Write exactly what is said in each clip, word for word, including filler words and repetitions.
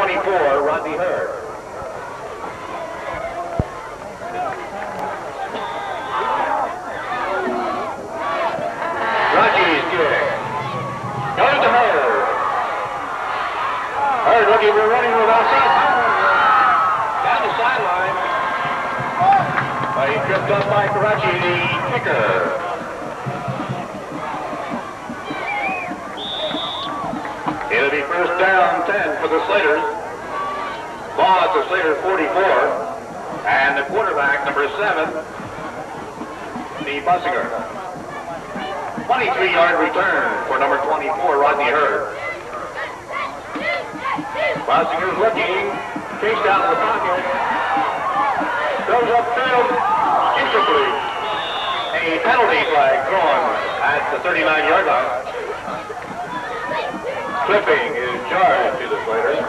twenty-four, Rodney Hurd. Rocky's kick. Goes to Hurd. Hurd looking for running with outside. Down the sideline. But he tripped up by Karachi, the kicker. It'll be first down ten for the Slaters. Ball at the Slaters forty-four. And the quarterback, number seven, the Bussinger. twenty-three yard return for number twenty-four, Rodney Hurd. Bussinger's looking, chased out of the pocket. Throws upfield, incomplete. A penalty flag thrown at the thirty-nine yard line. Clipping is charged to the Slaters.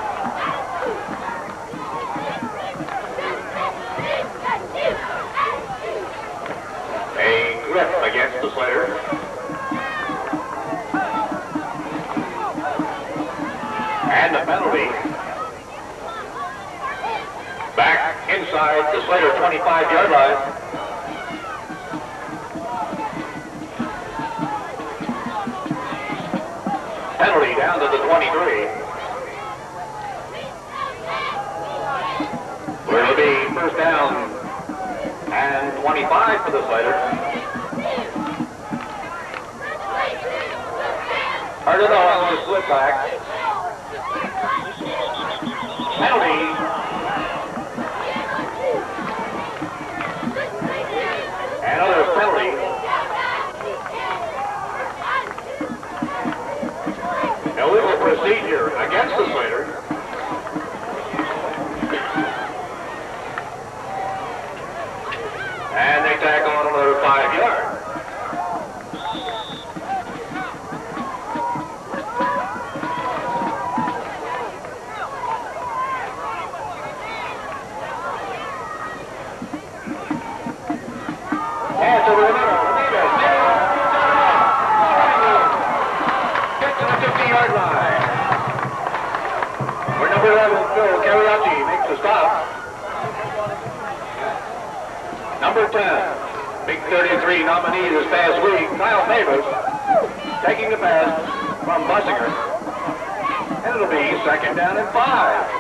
A clip against the Slaters. And the penalty. Back inside the Slater twenty-five yard line. Penalty down to the twenty-three. Where it'll be first down and twenty-five for the Slaters. Hardino on the slip back. Penalty. Another penalty. Illegal procedure against the Slaters. And they tackle on another five yards. And to the middle. Get to the fifty yard line. Where number eleven, Phil Cariachi makes the stop. Number ten, Big thirty-three nominee this past week, Kyle Mavis, taking the pass from Bussinger. And it'll be second down and five.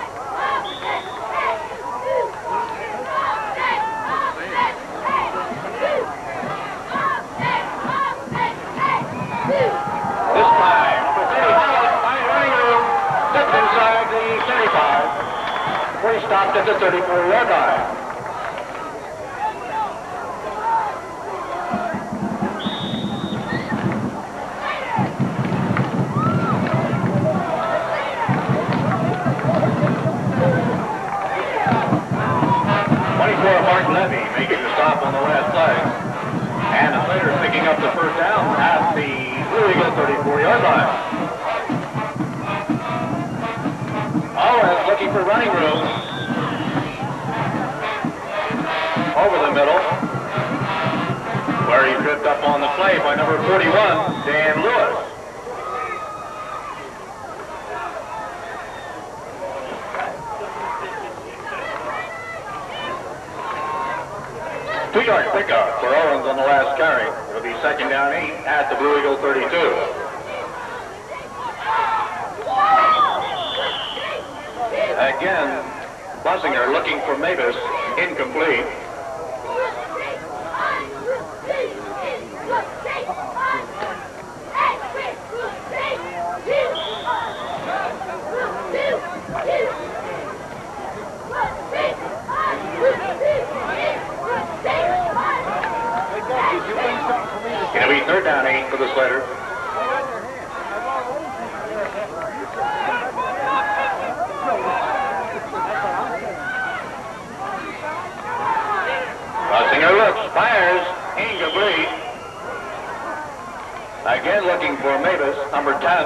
This time, number thirty-five, by running room, steps inside the thirty-five, where he stopped at the thirty-four yard line. twenty-four, Mark Levy making the stop on the last play. And the Slaters picking up the first down at the Blue Eagle thirty-four yard line. Owens looking for running room. Over the middle. Where he tripped up on the play by number forty-one, Dan Lewis. Two yard pickup for Owens on the last carry. It'll be second down eight at the Blue Eagle thirty-two. Again, Bussinger looking for Mavis, incomplete. It'll be third down eight for the Slaters. Bussinger looks, fires, incomplete. Again looking for Mavis, number ten.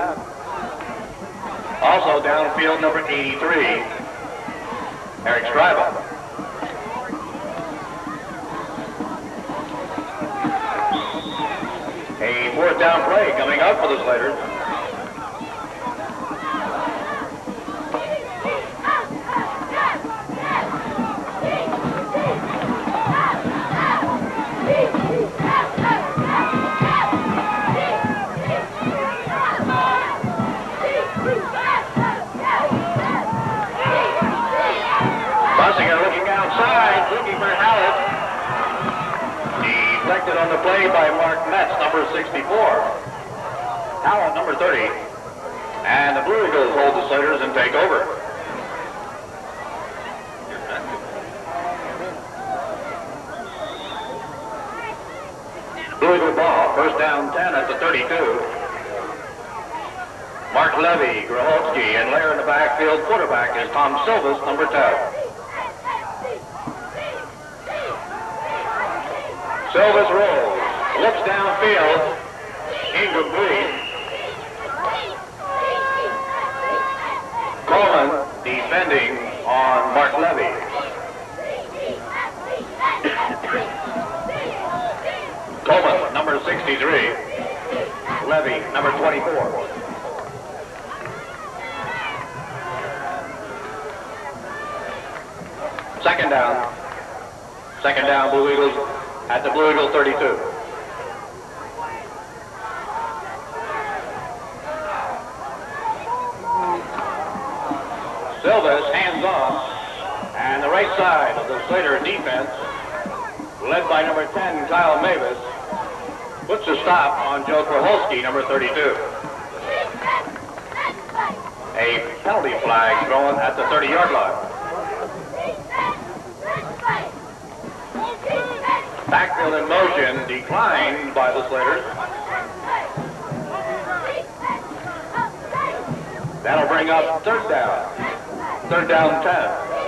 Also downfield, number eighty-three, Eric Stryba. A fourth down play coming up for the Slaters. on the play by Mark Metz, number sixty-four. Howland, number thirty. And the Blue Eagles hold the Slaters and take over. Blue Eagle ball, first down ten at the thirty-two. Mark Levy, Grahowski, and Lair in the backfield. Quarterback is Tom Silvis, number ten. Silvis rolls, looks downfield, incomplete. Coleman defending on Mark Levy. Coleman, number sixty-three. Levy, number twenty-four. Second down. Second down, Blue Eagles at the Blue Eagle thirty-two. Silvis hands off, and the right side of the Slater defense, led by number ten, Kyle Mavis, puts a stop on Joe Krahulski, number thirty-two. A penalty flag thrown at the thirty-yard line. Backfield in motion declined by the Slaters. That'll bring up third down. Third down ten.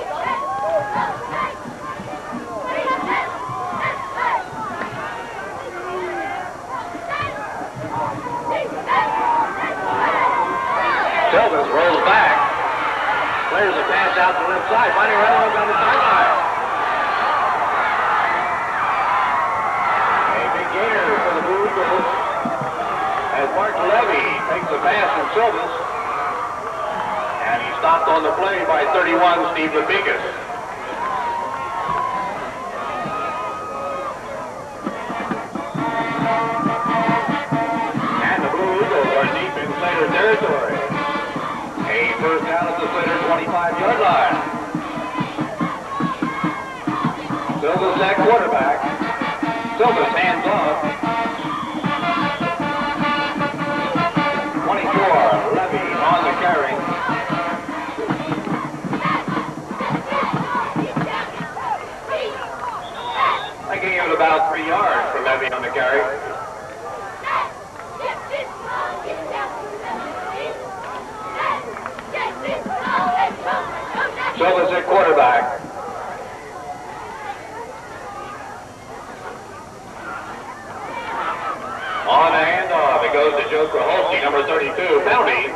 Silvis rolls back. Clears a pass out to the left side. Finding Reynolds on the sideline. A big gainer for the Blue Eagles as Mark Levy takes the pass from Silvis. And he stopped on the play by thirty-one, Steve Lepikas. And the Blue Eagles are deep in Slater territory. A first down at the Slater twenty-five-yard line. Silvis at quarterback. Silvis hands off. twenty-four, Levy on the carry. I gave it about three yards for Levy on the carry. Silvis at quarterback. On a handoff, it goes to Joe Krahulski, number thirty-two. Penalty.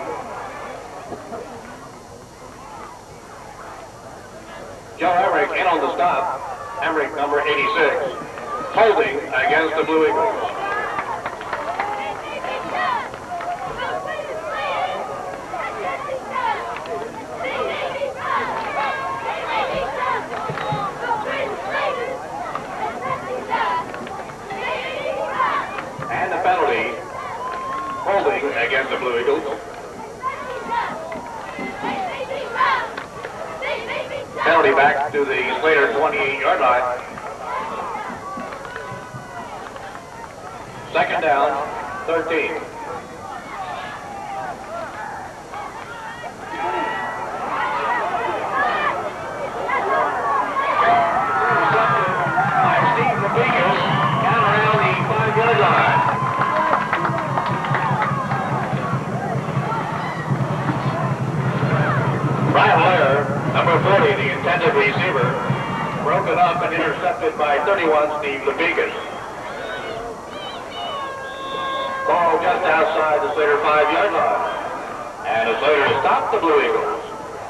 Joe Emmerich in on the stop. Emmerich, number eighty-six. Holding against the Blue Eagles. And the penalty, holding against the Blue Eagles. Penalty back to the Slater twenty-eight-yard line. Second down, thirteen. By Steve Lepikas, down around the five-yard line. Brian Lair, number forty, the intended receiver, broken up and intercepted by thirty-one, Steve Lepikas. Ball just outside the Slater five-yard line. And the Slater stopped the Blue Eagles.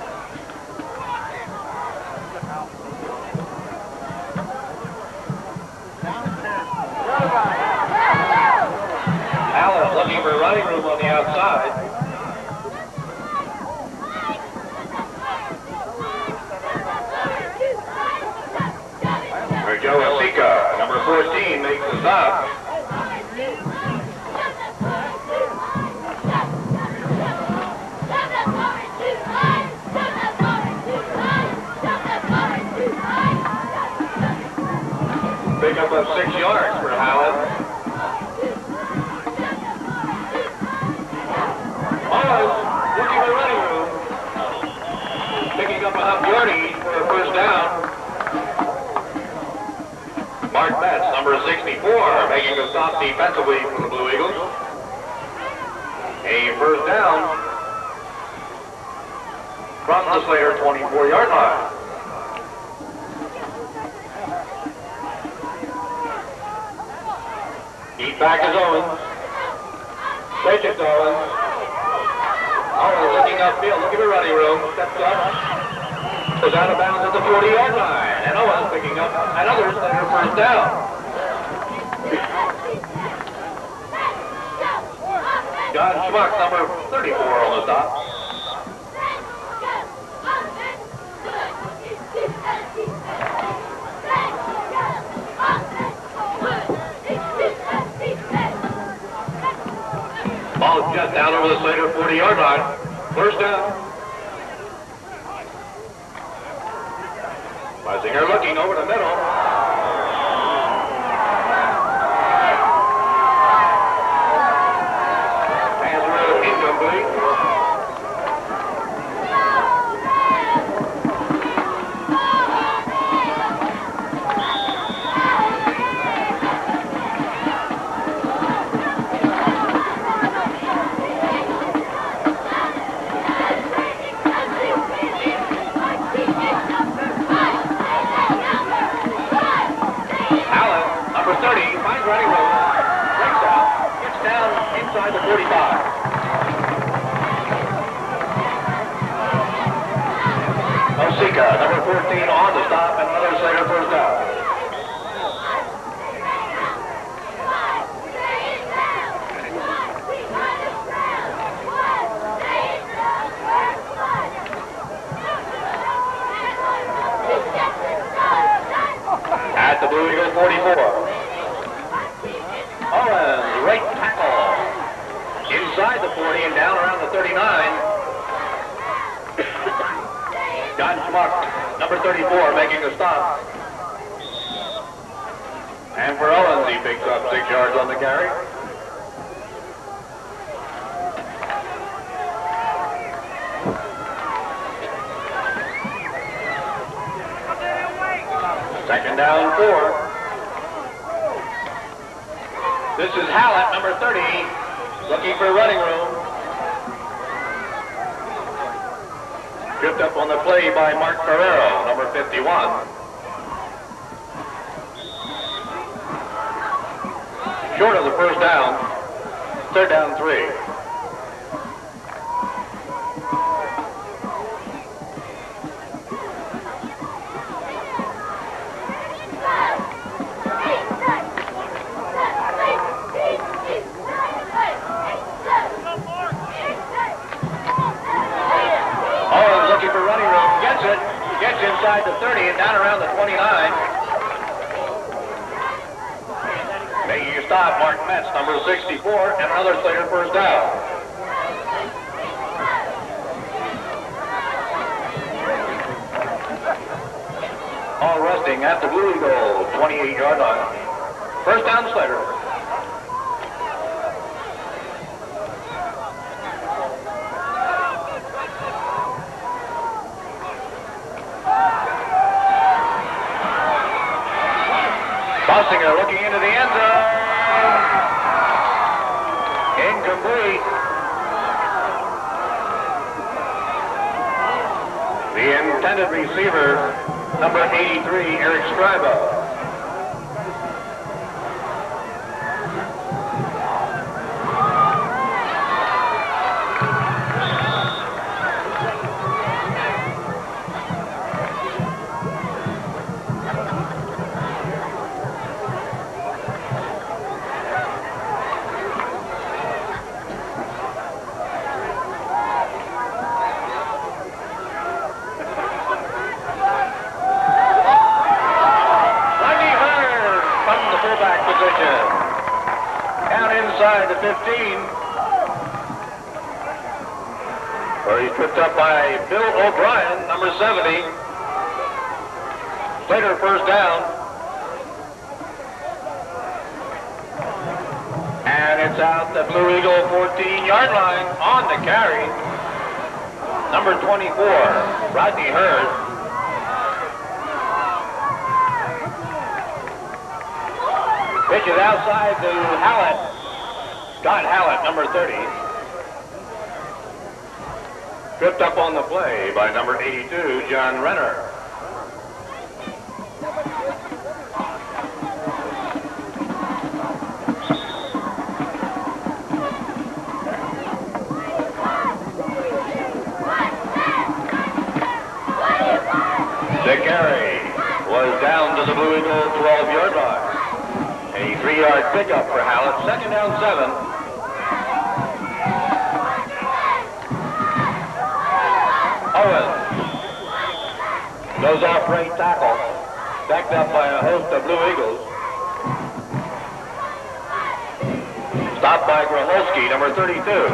Allen looking for running room on the outside. For Joe Asika, number fourteen, makes the stop. Pick up of six yards for Howland. picking up enough yardage for a first down. Mark Betts, number sixty-four, making a stop defensively for the Blue Eagles. A first down from the Slater twenty-four yard line. Deep back is Owens. Take it to Owens. Owens looking upfield, looking for running room. Steps up. Goes out of bounds at the forty yard line. And Owens picking up another Slater first down. John Schmuck, number thirty-four on the stop. Ball just down over the Slater forty yard line. First down. Weisinger looking over the middle. Pass incomplete. Inside the forty-five. Osika, number fourteen, on the stop, and another Slater first down. At the Blue Eagle forty-four. Owens, right tackle. Inside the forty and down around the thirty-nine. John Schmuck, number thirty-four, making the stop. And for Owens, he picks up six yards on the carry. Second down, four. This is Hallett, number thirty, looking for running room. Tripped up on the play by Mark Ferrero, number fifty-one. Short of the first down, third down three. Gets inside the thirty and down around the twenty-nine. Making a stop, Mark Metz, number sixty-four, and another Slater first down. All resting at the Blue Eagle, twenty-eight yard line. First down, Slater. Bossinger looking into the end zone. Incomplete. The intended receiver, number eighty-three, Eric Scribo. Inside the fifteen, where he's tripped up by Bill O'Brien, number seventy. Slater first down. And it's out the Blue Eagle fourteen yard line on the carry. number twenty-four, Rodney Hurd. Pitches outside to Hallett. Scott Hallett, number thirty. Tripped up on the play by number eighty-two, John Renner. Dick Carey was down to the Blue Eagle twelve-yard line. A three-yard pickup for Hallett. Second down, seven. Owens goes off right tackle, backed up by a host of Blue Eagles. Stopped by Gromolski, number thirty-two.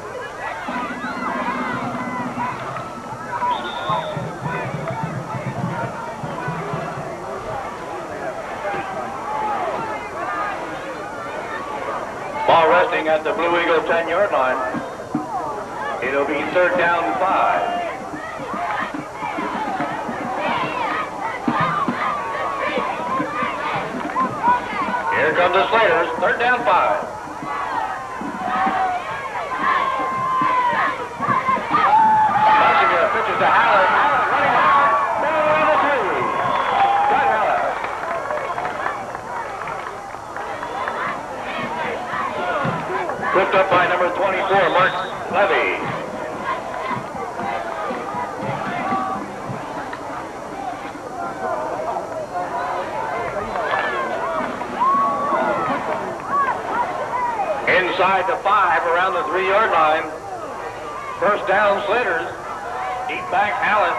Ball resting at the Blue Eagle ten-yard line. It'll be third down, five. Here comes the Slaters, third down, five. Messenger pitches to Hallett. Hallett running out. Down to the three. Got Hallett. Tripped up by number twenty-four, Mark Levy. Inside the five, around the three-yard line. First down, Slaters. Deep back, Hallett.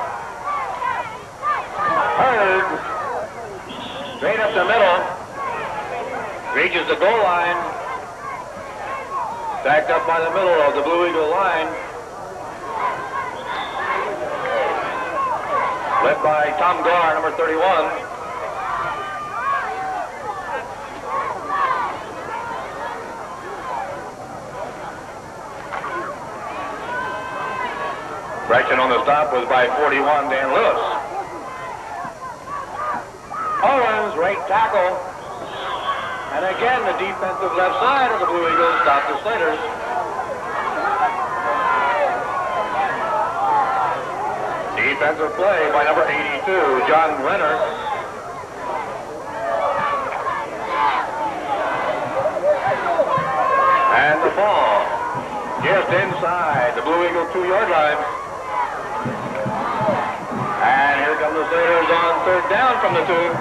Hurd. Straight up the middle. Reaches the goal line. Backed up by the middle of the Blue Eagle line. Led by Tom Gar, number thirty-one. Correction on the stop was by forty-one, Dan Lewis. Owens, right tackle. And again, the defensive left side of the Blue Eagles stopped the Slaters. Defensive play by number eighty-two, John Renner. And the ball just inside the Blue Eagle two-yard line. And here come the Slaters on third down from the two.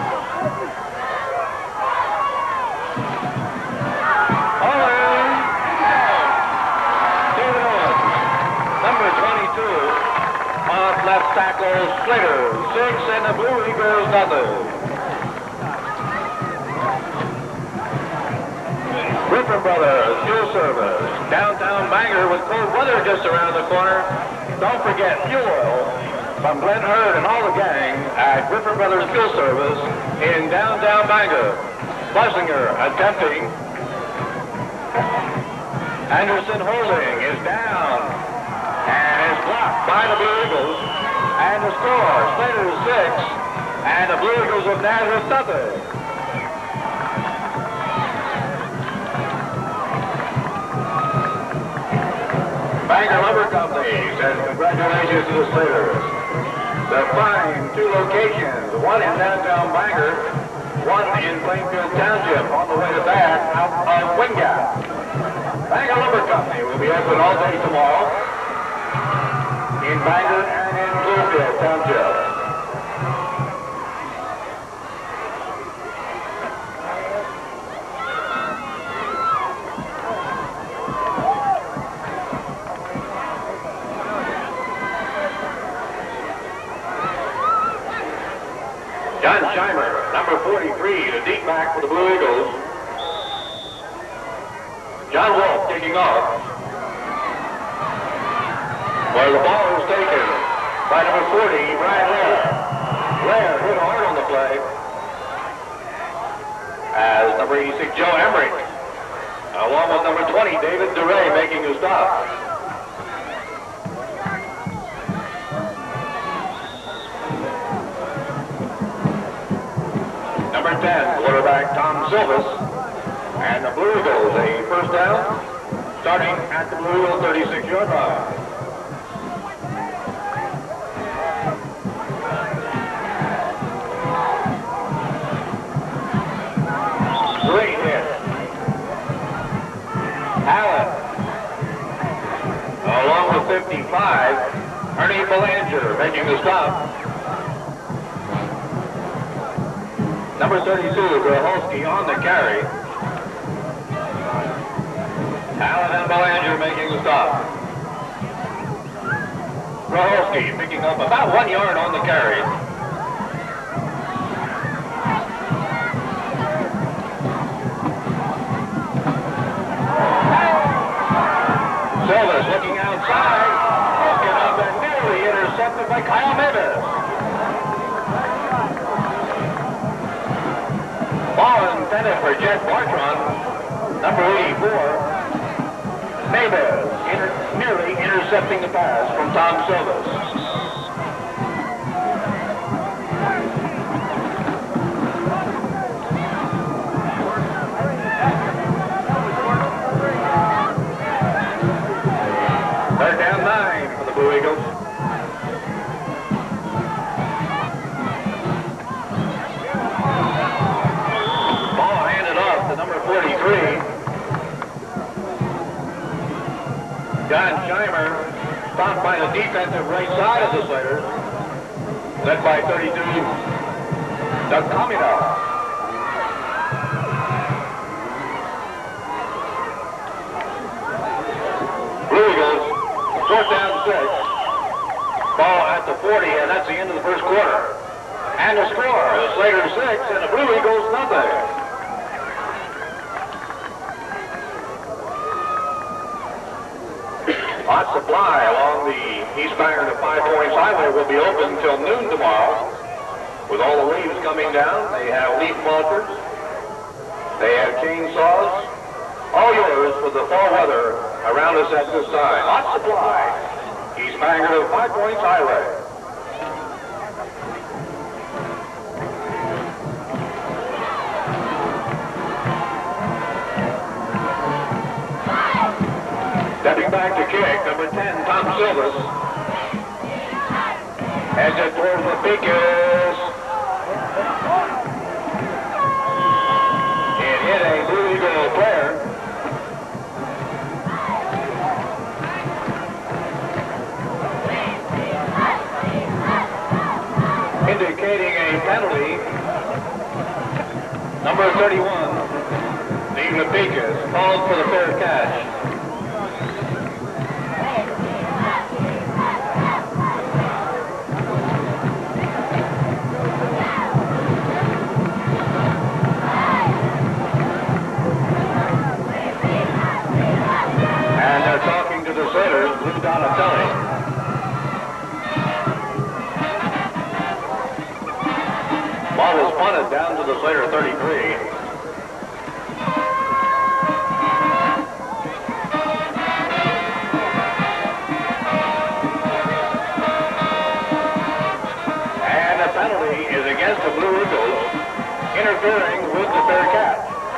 Owens. David Owens, number twenty-two, off left tackle, Slaters, six, and the Blue Eagles nothing. Griffin Brothers, Fuel Service, downtown Bangor with cold weather just around the corner. Don't forget fuel oil from Glenn Hurd and all the gang at Griffin Brothers Fuel Service in downtown Bangor. Schlesinger attempting. Anderson holding is down and is blocked by the Blue Eagles. And the score, Slaters six and the Blue Eagles of Nazareth nothing. Bangor Lumber Company says congratulations to the Slaters. They're fine two locations, one in downtown Bangor, one in Plainfield Township on the way to Bath out of Wingate. Bangor Lumber Company will be open all day tomorrow in Bangor and in Plainfield Township. John Scheimer, number forty-three, the deep back for the Blue Eagles. John Wolf kicking off. Where the ball is taken by number forty, Brian Lair. Lair hit hard on the play. As number eighty-six, Joe Emmerich, along with number twenty, David DeRay, making a stop. number ten, quarterback Tom Silvis. And the Blue Eagles, a first down, starting at the Blue Eagle thirty-six yard line. Great hit. Allen. Along with fifty-five, Ernie Belanger making the stop. Number thirty-two, Graholski on the carry. Allen and Belanger making the stop. Graholski picking up about one yard on the carry. Silvis looking outside, broken up and nearly intercepted by Kyle Mavis. Ball intended for Jet Bartron, number eighty-four. Mavis inter nearly intercepting the pass from Tom Silvis. Third down nine for the Blue Eagles. Ball handed off to number forty-three. John Scheimer stopped by the defensive right side of the Slater, led by thirty-two, Doug Comino. Blue Eagles, fourth down six. Ball at the forty, and that's the end of the first quarter. And the score, the Slater six and the Blue Eagles nothing. Hot Supply along the eastbound to Five Points Highway will be open until noon tomorrow. With all the leaves coming down, they have leaf mulchers, they have chainsaws, all yours for the fall weather around us at this time. Hot Supply, eastbound to Five Points Highway. Stepping back to kick, number ten, Tom Silvis. Heads it towards the Beakers. It hit a Blue Eagle player. Indicating a penalty. Number thirty-one, Steve Beakers, called for the fair catch. Talking to the Sailors, Lou Donatelli. Ball is punted down to the Slater thirty-three. And the penalty is against the Blue Eagles, interfering with the fair catch.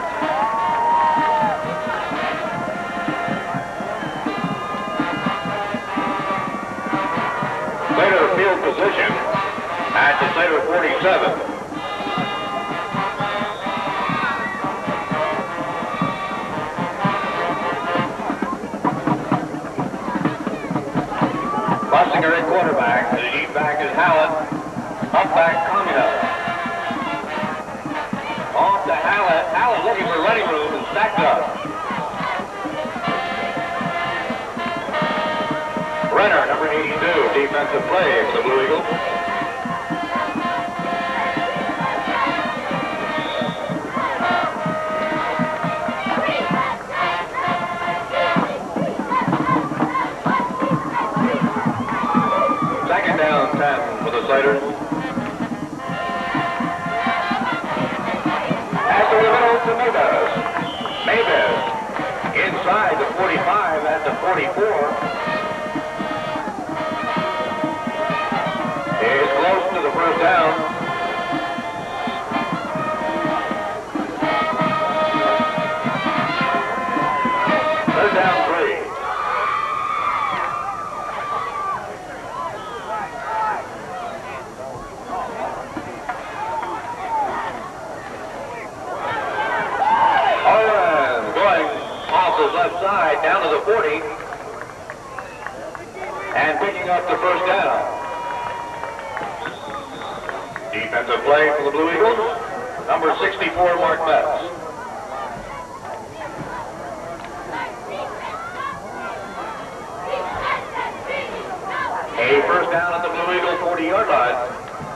Slater field position at the Slater forty-seven. Bussinger at quarterback. The deep back is Hallett. Up back Comino. Off to Hallett. Hallett looking for running room and stacked up. Renner, number eighty-two, defensive play for the Blue Eagles. Second down ten for the Slaters. After the middle to Mavis. Mavis inside the forty-five at the forty-four. Is close to the first down. outside, down to the forty, and picking up the first down. Defensive play for the Blue Eagles, number sixty-four, Mark Betts. A first down at the Blue Eagle forty-yard line.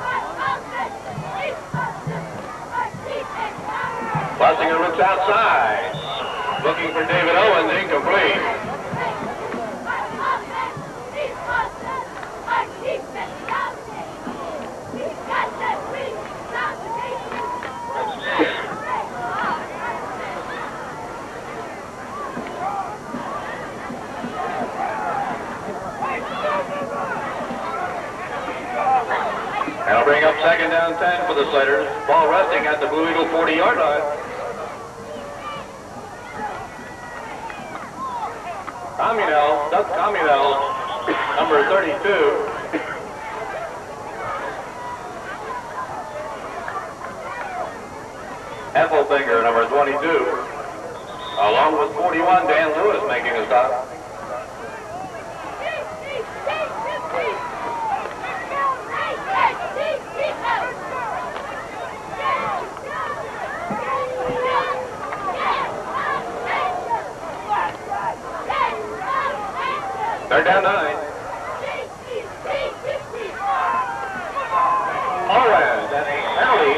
Bussinger looks outside, looking for David Owens, incomplete. That'll bring up second down ten for the Slaters. Ball resting at the Blue Eagle forty-yard line. Communell, Doug Communell, number thirty-two. Effelfinger, number twenty-two. Along with forty-one, Dan Lewis making a stop. Third down nine. Owens and a penalty.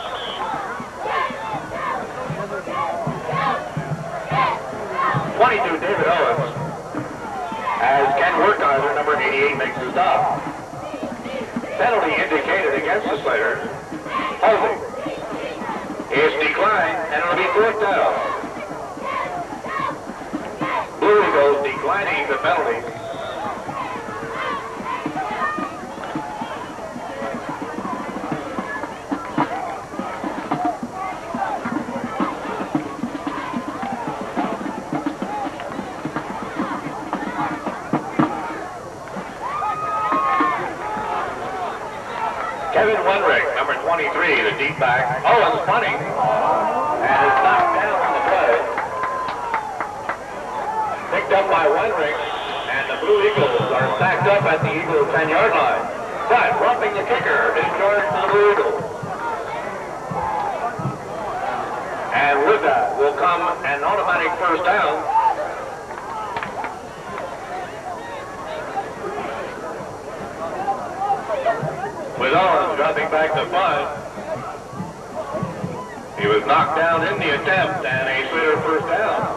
twenty-two, David Owens. As Ken Wertheiser, number eighty-eight, makes the stop. Penalty indicated against the Slaters. Holding. It's declined, and it'll be fourth down. Blue Eagles declining the penalty. Kevin Wenrick, number twenty-three, the deep back. Owens punting, and is knocked down on the play. Picked up by Wenrick, and the Blue Eagles are stacked up at the Eagle ten-yard line. But roughing the kicker, discharge to the Blue Eagles. And with that will come an automatic first down. With Owens dropping back to five. He was knocked down in the attempt, and a Slater first down.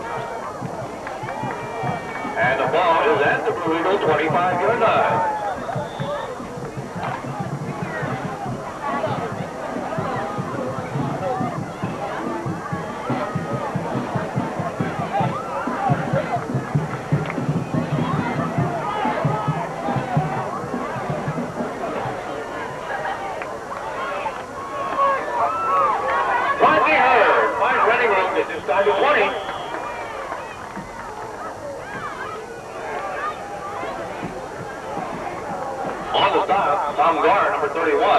And the ball is at the Blue Eagle twenty-five-yard line. Inside the twenty. On the stop, Tom Garr, number thirty-one.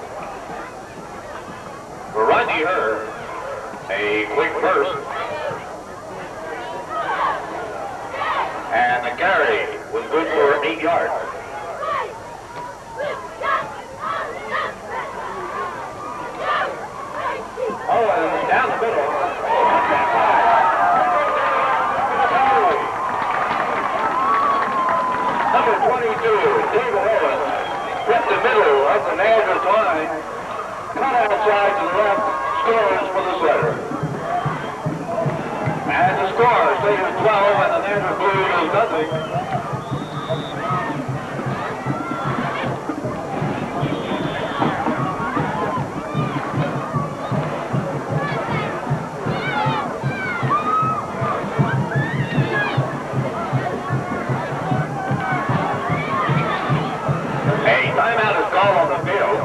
For Rodney Hurd, a quick burst. And the carry was good for eight yards. Oh, and down the middle. Number twenty-two, David Owens, hit the middle of the Nazareth line, cut outside to the left, scores for the Slater. And the score stays twelve, and the Nazareth Blue Eagles nothing. Timeout is called on the field.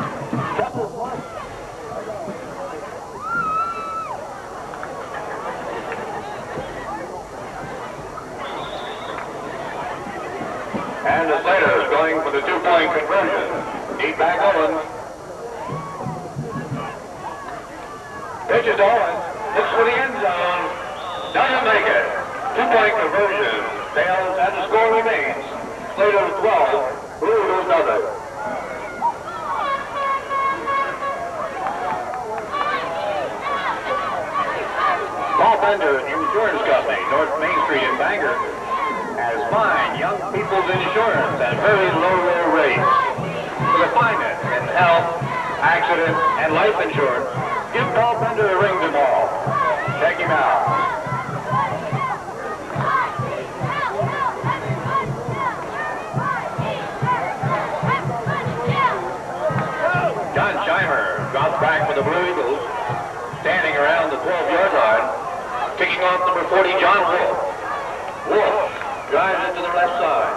And the Slaters going for the two-point conversion. Deep back Owens. Pitches to Owens. Looks for the end zone. Doesn't make it. Two-point conversion fails and the score remains. Plato twelve, Blue Eagles nothing. Paul Bender Insurance Company, North Main Street in Bangor, has fine young people's insurance at very low, low rates. For the finest in health, accident, and life insurance, give Paul Bender a ring tomorrow. Check him out. John Scheimer drops back for the Blue Eagles, standing around the twelve-yard line, kicking off number forty, John Wolf. Wolf drives it to the left side.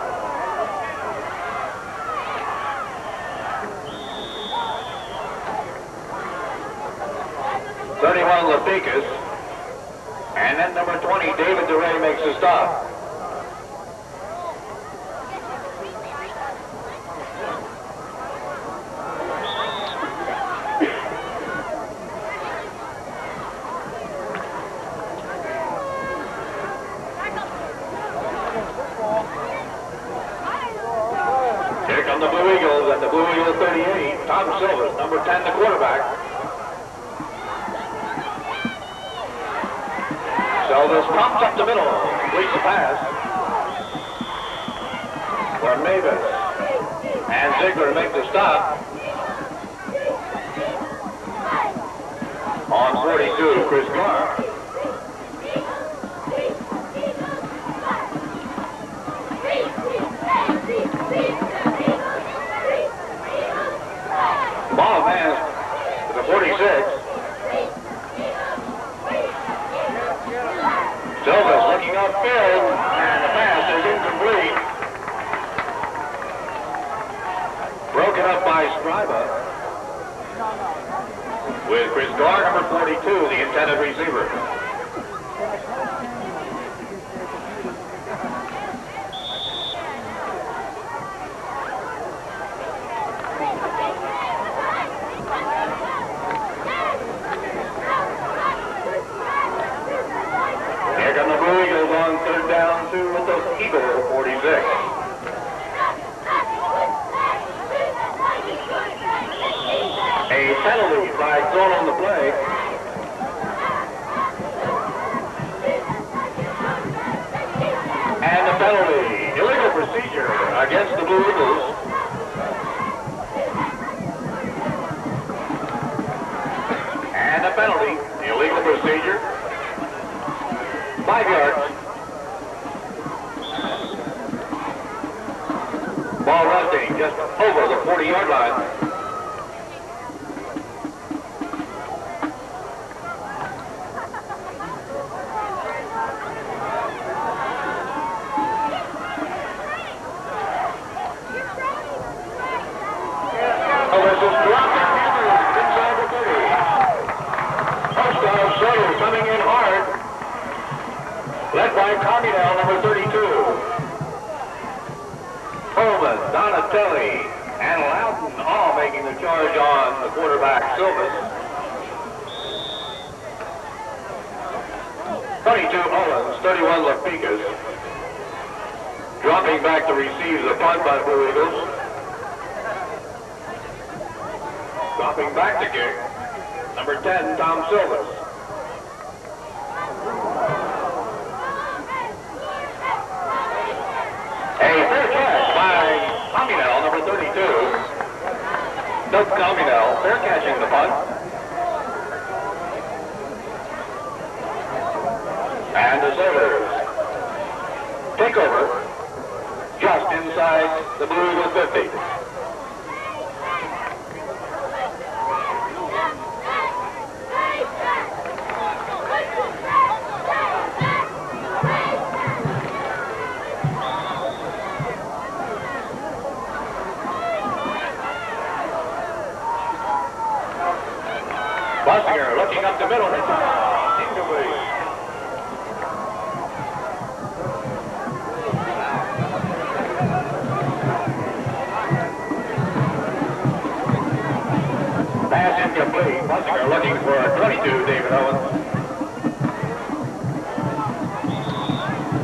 thirty-one, Lapicus. And then number twenty, David DeRay makes a stop. Here come the Blue Eagles and the Blue Eagles thirty-eight, Tom Silvers, number ten, the quarterback. Silvers pumps up the middle, completes the pass. For Mavis. And Ziegler makes the stop. On forty-two, Chris Garr. Ball advanced to the forty-six. Silvers looking upfield, and the pass is incomplete. Broken up by Scriba. With Chris Garr, number forty-two, the intended receiver. Here come the Blue Eagles on third down, two with the Eagle forty-six. A penalty flag thrown on the play. And the penalty, illegal procedure against the Blue Eagles. And the penalty, illegal procedure. Five yards. Ball resting just over the forty-yard line. Oh, this is dropped inside the thirty. Hostile Soto coming in hard. Led by Carmidel, number thirty-two. Coleman, Donatelli, and Loudon all making the charge on the quarterback, Silvas. twenty-two, Owens, thirty-one, Lapicus. Dropping back to receive the punt by Blue Eagles. Dropping back to kick, number ten, Tom Silvas. A fair catch by Carmidel, number thirty-two. Doug Carmidel, fair catching the punt. And the Sabres take over just inside the Blue Eagles fifty. Bussinger looking up the middle. Incomplete. Pass incomplete. Bussinger looking for a twenty-two, David Owens.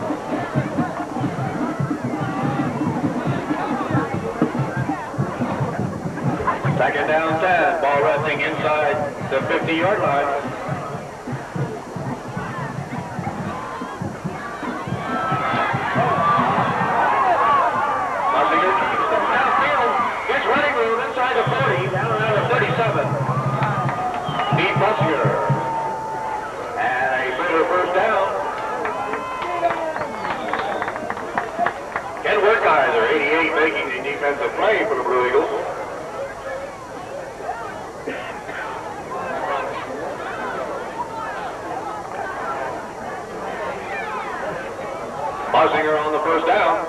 Second down ten, ball resting inside the fifty-yard line. Bussinger comes downfield, gets running room inside the forty, down around the thirty-seven. Steve Bussinger. And a further first down. Ken Wertheiser, eighty-eight, making the defensive play for the Blue Eagles. Bussinger on the first down.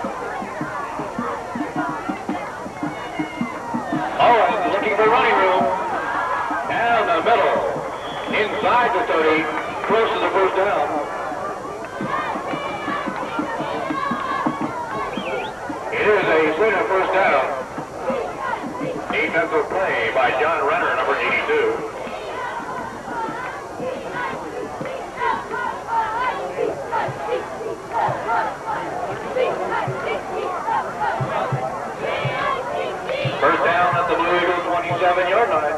Owens looking for running room. Down the middle. Inside the thirty. Close to the first down. It is a Slater first down. Defensive play by John Renner, number eighty-two. First down at the Blue Eagles twenty-seven-yard line.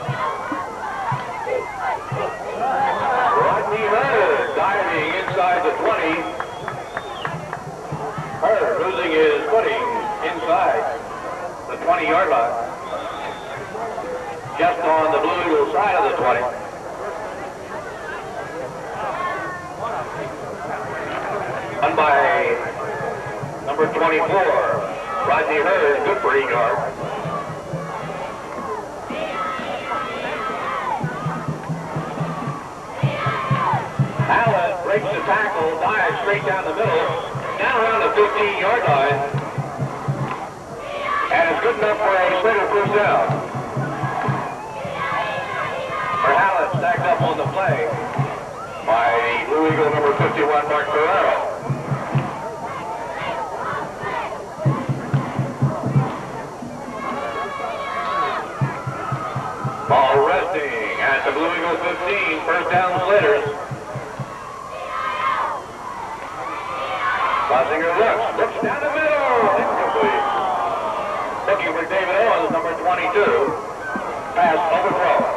Rodney Hurd diving inside the twenty. Hurd losing his footing inside the twenty-yard line. Just on the Blue Eagles side of the twenty. Done by number twenty-four, Rodney Hurd, good for eight yards. Allen breaks the tackle, dives straight down the middle, down around the fifteen-yard line. And it's good enough for a Slater first down. For Allen stacked up on the play by the Blue Eagle number fifty-one, Mark Ferrero. Ball resting at the Blue Eagle fifteen, first down Slaters. Bussinger looks, looks down the middle, incomplete. Looking for David Owens, number twenty-two. Pass overthrown.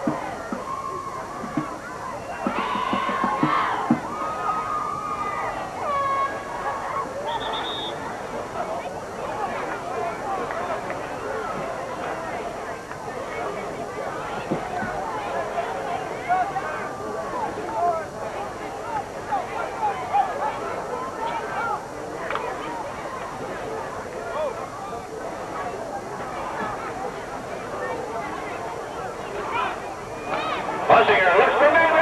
Bussinger looks for me.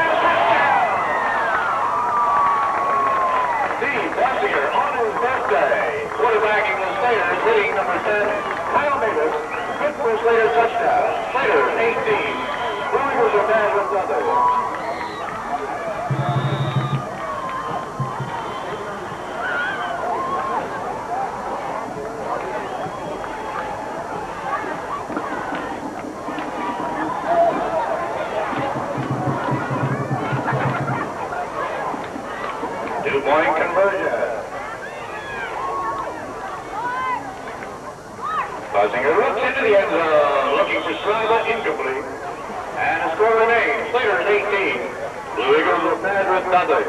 Steve Bussinger on his birthday. Quarterbacking the Slaters, hitting number ten, Kyle Mavis. Good for Slater touchdown. Slaters, eighteen. Blue Eagles are bad with others. Two-point conversion. Bussinger looks into the end zone, looking for Sliva, incomplete. And the score remains, Slaters eighteen. Blue Eagles are bad with nothing.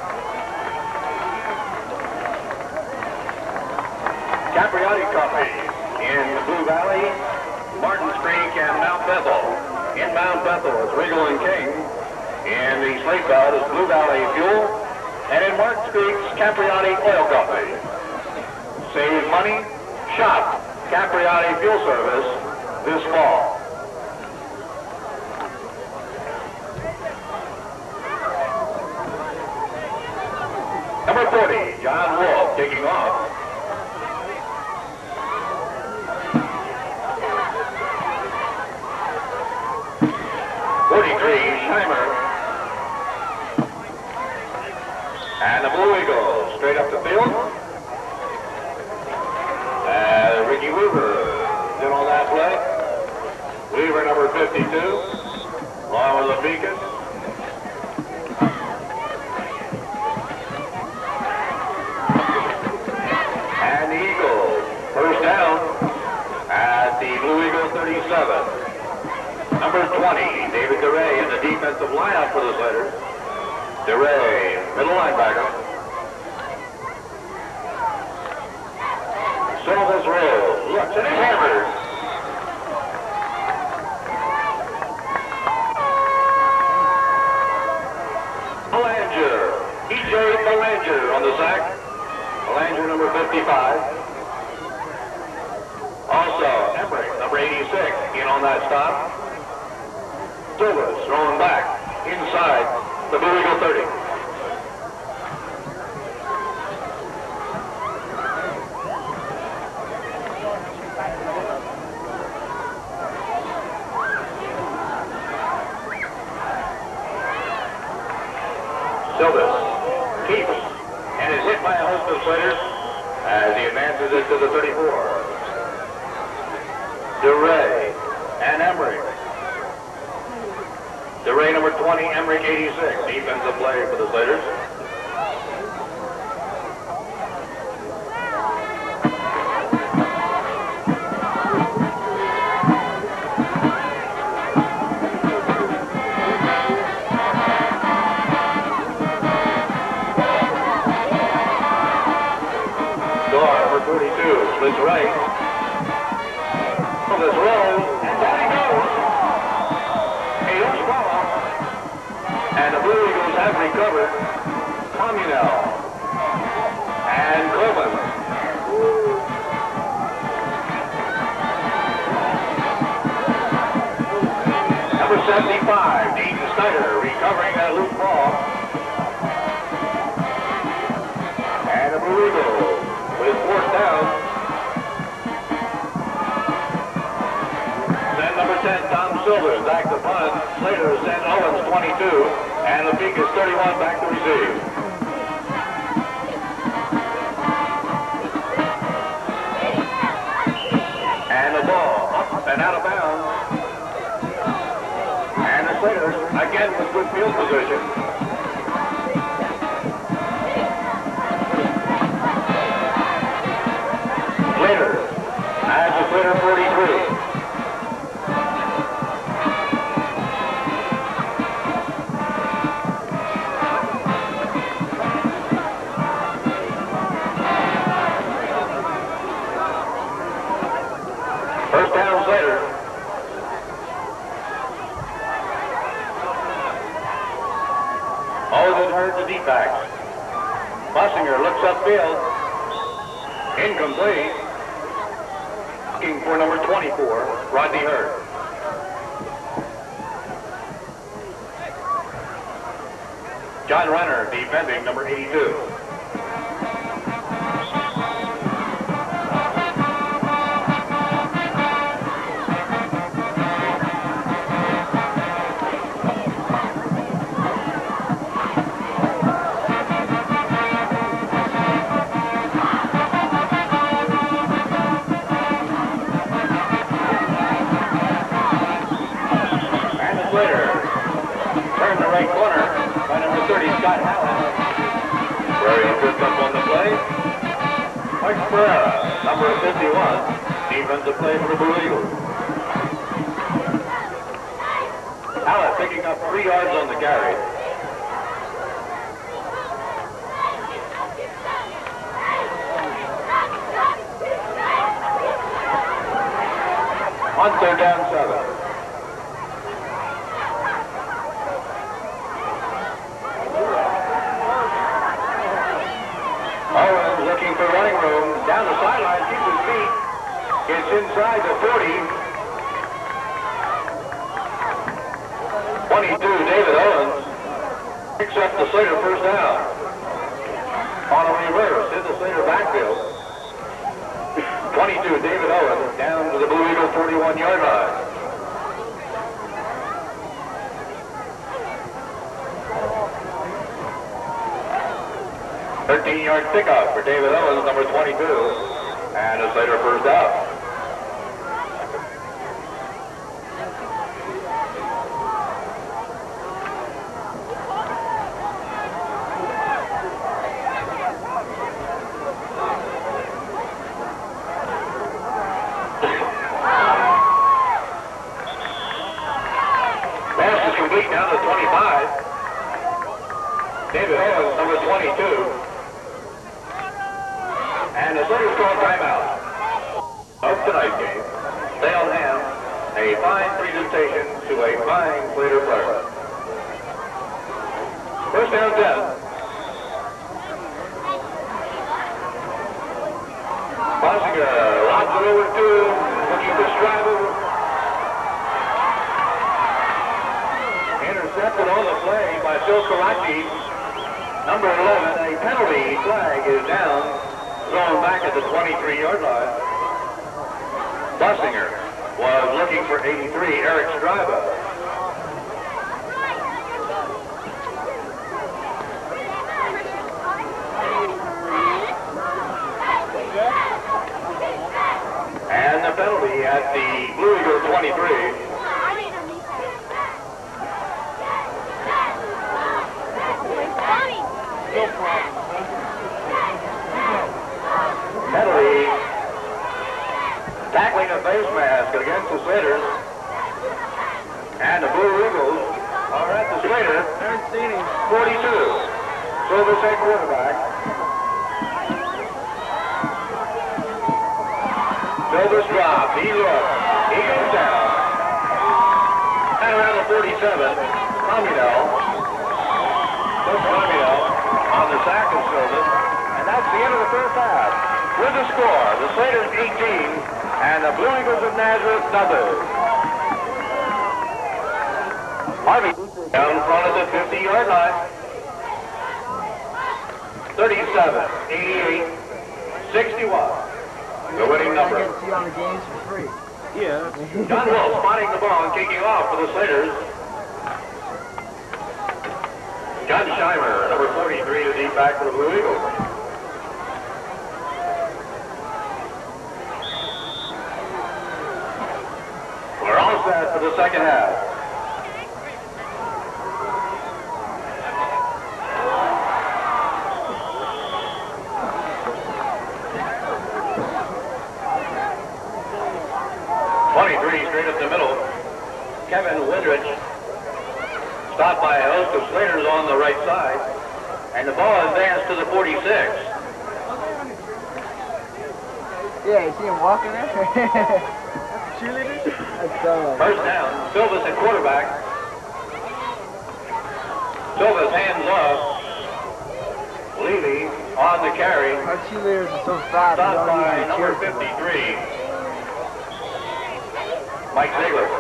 Capriati Coffee in the Blue Valley, Martins Creek, and Mount Bethel. In Mount Bethel is Regal and King. In the Slate Belt is Blue Valley Fuel. And in Martins Creek's Capriati Oil Company. Save money, shop Capriati Fuel Service this fall. Number forty, John Wolf, taking off. forty-three, Scheimer. And the Blue Eagles straight up the field. And Ricky Weaver did on that play. Weaver, number fifty-two, along with the Beacon. And the Eagles, first down at the Blue Eagle thirty-eight. eighty-seven. Number twenty, David DeRay in the defensive lineup for the Slaters. DeRay, middle linebacker. Silvas rolls, looks and hammers. Belanger, E J Belanger on the sack. Belanger, number fifty-five. Also, Emmerich, number eighty-six, in on that stop. Silvas throwing back inside the Blue Eagle thirty. Silvas keeps and is hit by a host of Slaters as he advances it to the thirty-four. DeRay and Emmerich. DeRay number twenty, Emmerich eighty-six. Defensive play for the Slaters. Door number forty-two, splits right. This roll, and down he goes. A loose ball, and the Blue Eagles have recovered. Communal and Coleman. Number seventy-five, Dean Snyder, recovering that loose ball. And the Blue Eagles with fourth down. ten, Tom Silvers back to punt. Slater sent Owens twenty-two, and Lapicus thirty-one back to receive. And the ball up and out of bounds. And the Slaters again with good field position. Slater has the Slater forty-three. Backs. Bossinger looks upfield. Incomplete. Looking for number twenty-four, Rodney Hurd. John Renner defending number eighty-two. Scott Allen. Very good up on the play. Mike Pereira, number fifty-one, defensive play for the Blue Eagles. Allen picking up three yards on the carry. On third down, seven. Owens looking for running room. Down the sideline, keeps his feet. Gets inside the forty. twenty-two, David Owens. Picks up the Slater first down. On a reverse, in the Slater backfield. twenty-two, David Owens, down to the Blue Eagle forty-one yard line. thirteen yard pickup for David Owens, number twenty-two, and a Slater first out. complete down to twenty-five. David Owens, number twenty-two. And the Slater's call timeout of tonight's game. Stay on hand. A fine presentation to a fine Slater player. First down ten. Bossinger lobs it over to looking for Stryber. Intercepted on the play by Phil Karachi. Number eleven, a penalty flag is down, thrown back at the twenty-three-yard line. Bossinger was looking for eighty-three, Eric Stryber. And the penalty at the Blue Eagle twenty-three. Penalty, tackling a face mask against the Slaters. And the Blue Eagles are at the Slater, forty-two. Silver State quarterback. Silver's drop, he looks, he goes down. And around the forty-seven, Communell. Coach Communell on the sack of Silver. And that's the end of the first half. With the score, the Slaters eighteen and the Blue Eagles of Nazareth nothing. Harvey down in front of the fifty-yard line. thirty-seven, eighty-eight, sixty-one. The winning number. I get to see on the games for free. Yeah. John Wolf spotting the ball and kicking off for the Slaters. John Scheimer, number forty-three, to deep back for the Blue Eagles. We're all set for the second half. twenty-three straight up the middle. Kevin Windrich stopped by a host of Slaters on the right side. And the ball advanced to the forty-six. Yeah, you see him walking there? Cheerleaders? That's uh, First down, Silvas at quarterback. Silvas hands off. Levy on the carry. our cheerleaders are so fast. we Stopped don't by even number cheer for them. fifty-three. Mike Ziegler.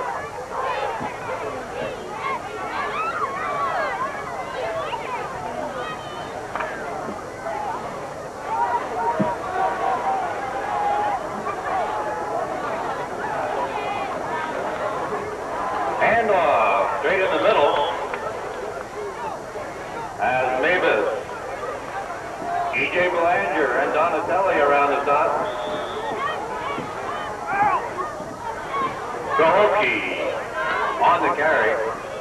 Hand off, straight in the middle. As Mavis, E J Belanger, and Donatelli around the top. Gahoki on the carry.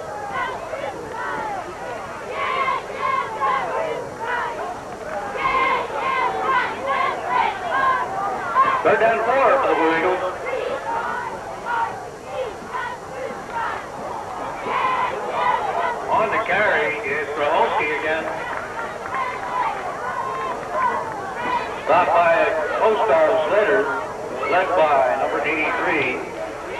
Third down four for the Blue Eagles. On the carry is Graholski again. Stopped by a All-Star Slater, led by number eighty-three.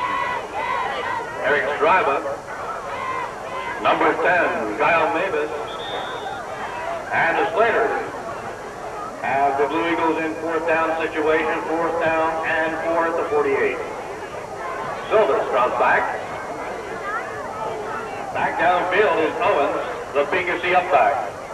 Eric Stryber, number ten, Kyle Mavis, and the Slaters have the Blue Eagles in fourth down situation, fourth down and four at the forty-eight. Silvas drops back. Back downfield is Owens, the B C up back.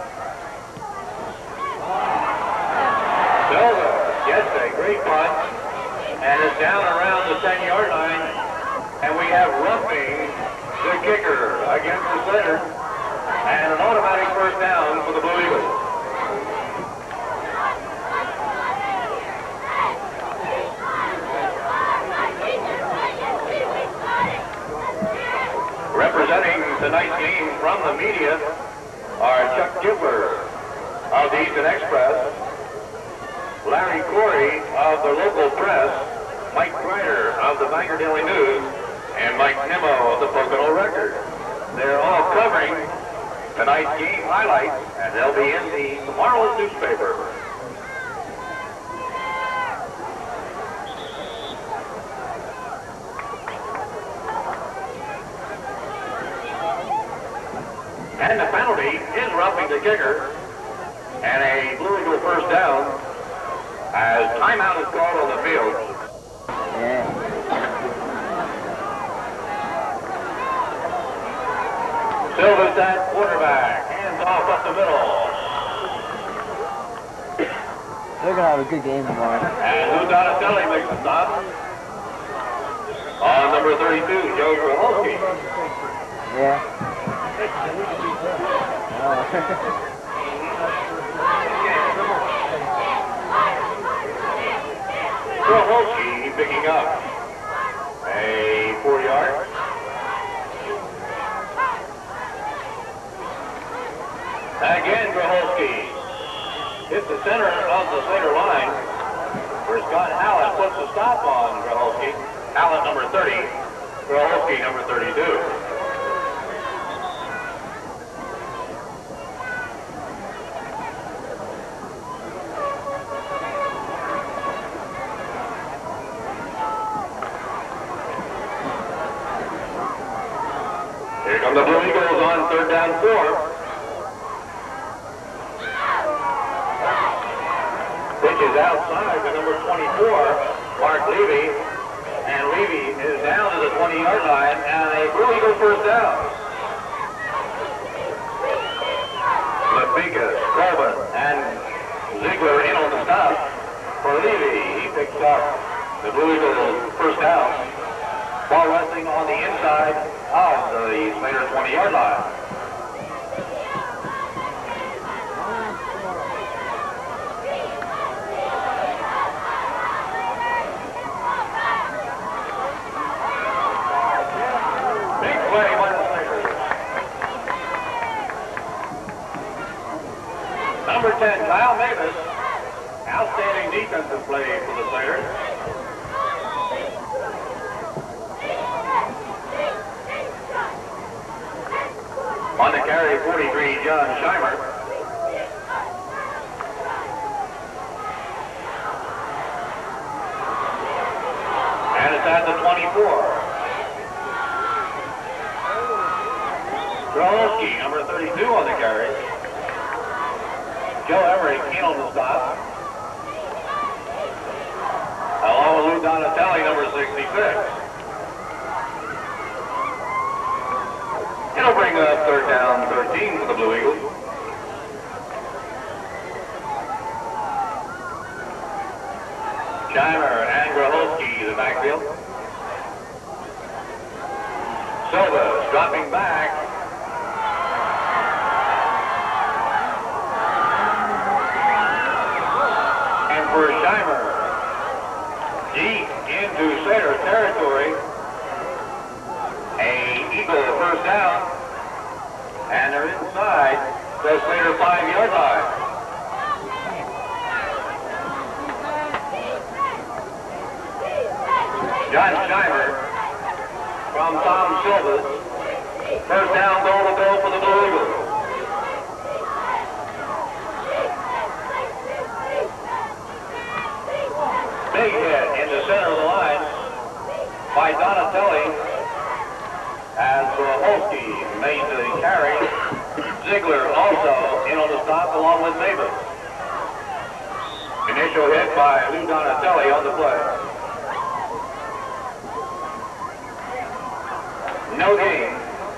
Silvas gets a great punch and is down around the ten-yard line. And we have roughing the kicker against the Slater. And an automatic first down for the Blue Eagles. Representing tonight's game from the media are Chuck Gibler of the Easton Express, Larry Corey of the local press, Mike Kreider of the Bangor Daily News, and Mike Nimmo of the Pocono Record. They're all covering tonight's game highlights, and they'll be in the tomorrow's newspaper. And the penalty is roughing the kicker, and a Blue Eagle first down as timeout is called on the field. Yeah. Silva's at quarterback, hands off up the middle. They're gonna have a good game tomorrow. And Lou Donatelli makes the stop. On number thirty-two, Joe Grahowski. Yeah. Oh. Grahowski picking up a four yard. Again, Grahowski hits the center of the center line, where Scott Hallett puts the stop on Grahowski. Hallett number thirty, Grahowski number thirty-two. Here come the Blue Eagles on third down four. Pitch is outside to number twenty-four, Mark Levy. And Levy is down to the twenty-yard line, and a Blue Eagle first down. Lapika, Colvin, and Ziegler in on the stop for Levy. He picks up the Blue Eagle first down. Ball resting on the inside of the Slater twenty-yard line. Big play by the Slaters. Number ten, Kyle Mavis. Outstanding defensive play for the Slaters. On the carry, forty-three, John Scheimer. And it's at the twenty-four. Grahowski, number thirty-two on the carry. Joe Everett in on the stop. Along with Lou Donatelli, number sixty-six. It'll bring up third down thirteen for the Blue Eagles. Scheimer and Grahowski, the backfield. Silva dropping back. And for Scheimer, deep into Slater territory. A Eagle first down, and they're inside the Slater five-yard line. John Scheimer from Tom Silva. First down goal to go for the Blue Eagles. Big hit in the center of the line by Donatelli. As Grahowski made the carry, Ziegler also in on the stop along with Mavis. Initial hit by Lou Donatelli on the play. No gain.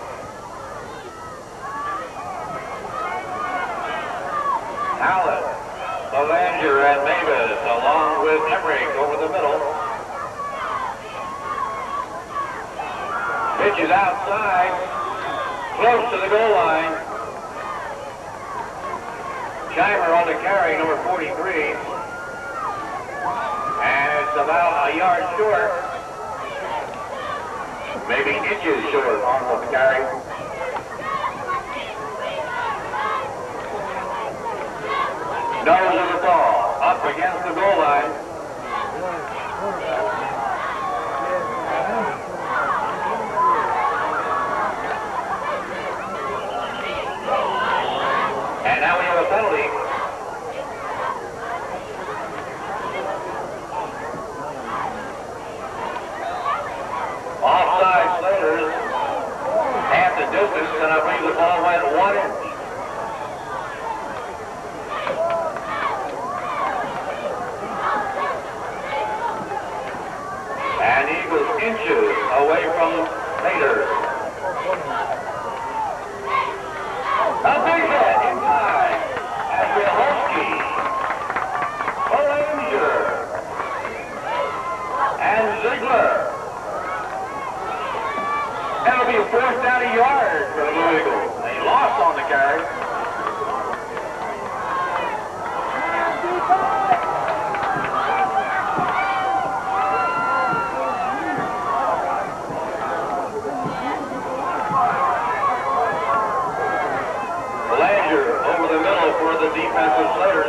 Hallett, Belanger, and Mavis along with Emmerich over the middle. Pitch is outside, close to the goal line. Scheimer on the carry, number forty-three. And it's about a yard short. Maybe inches short on the carry. Nose of the ball, up against the goal line. and I believe the ball went one inch. And Eagles inches away from Raiders. A big hit inside. And Wilhowski, Belanger, and Ziegler. That'll be a fourth down a yard for the Blue Eagles. They lost on the carry. Belanger over the middle for the defensive Slaters.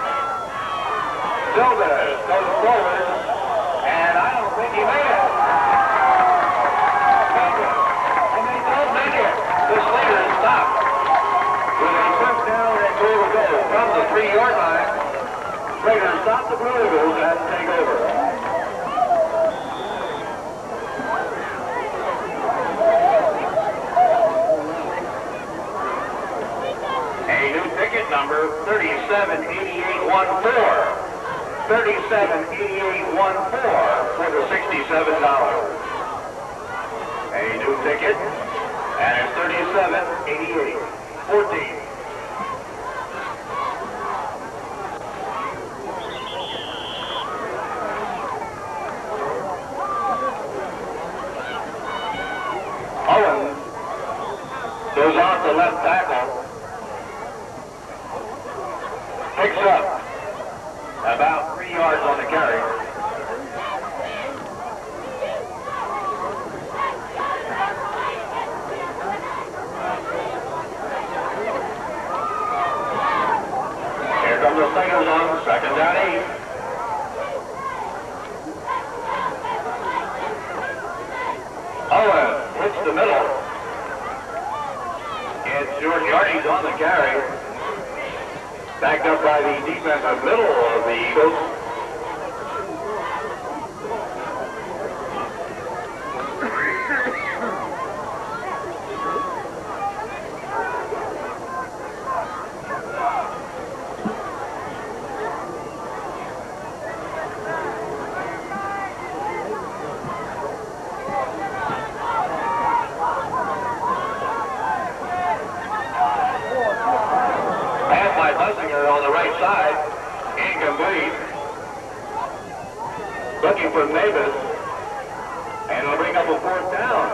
Silvas goes forward, and I don't think he made it. And they don't make it. The Slaters stop with a first down and goal to go from the three-yard line. Slaters stop the Blue Eagles and take over. A new ticket number thirty-seven eighty-eight fourteen. thirty-seven eighty-eight fourteen for the sixty-seven dollars. A new ticket, and it's thirty-seven eighty-eight fourteen. Owens goes off the left tackle. Picks up about three yards on the carry. Here comes the Slaters on second down eight. Owens hits the middle. It's George Yardy's on the carry. Backed up by the defensive middle of the Eagles. On the right side, incomplete. Looking for Mavis, and it'll bring up a fourth down.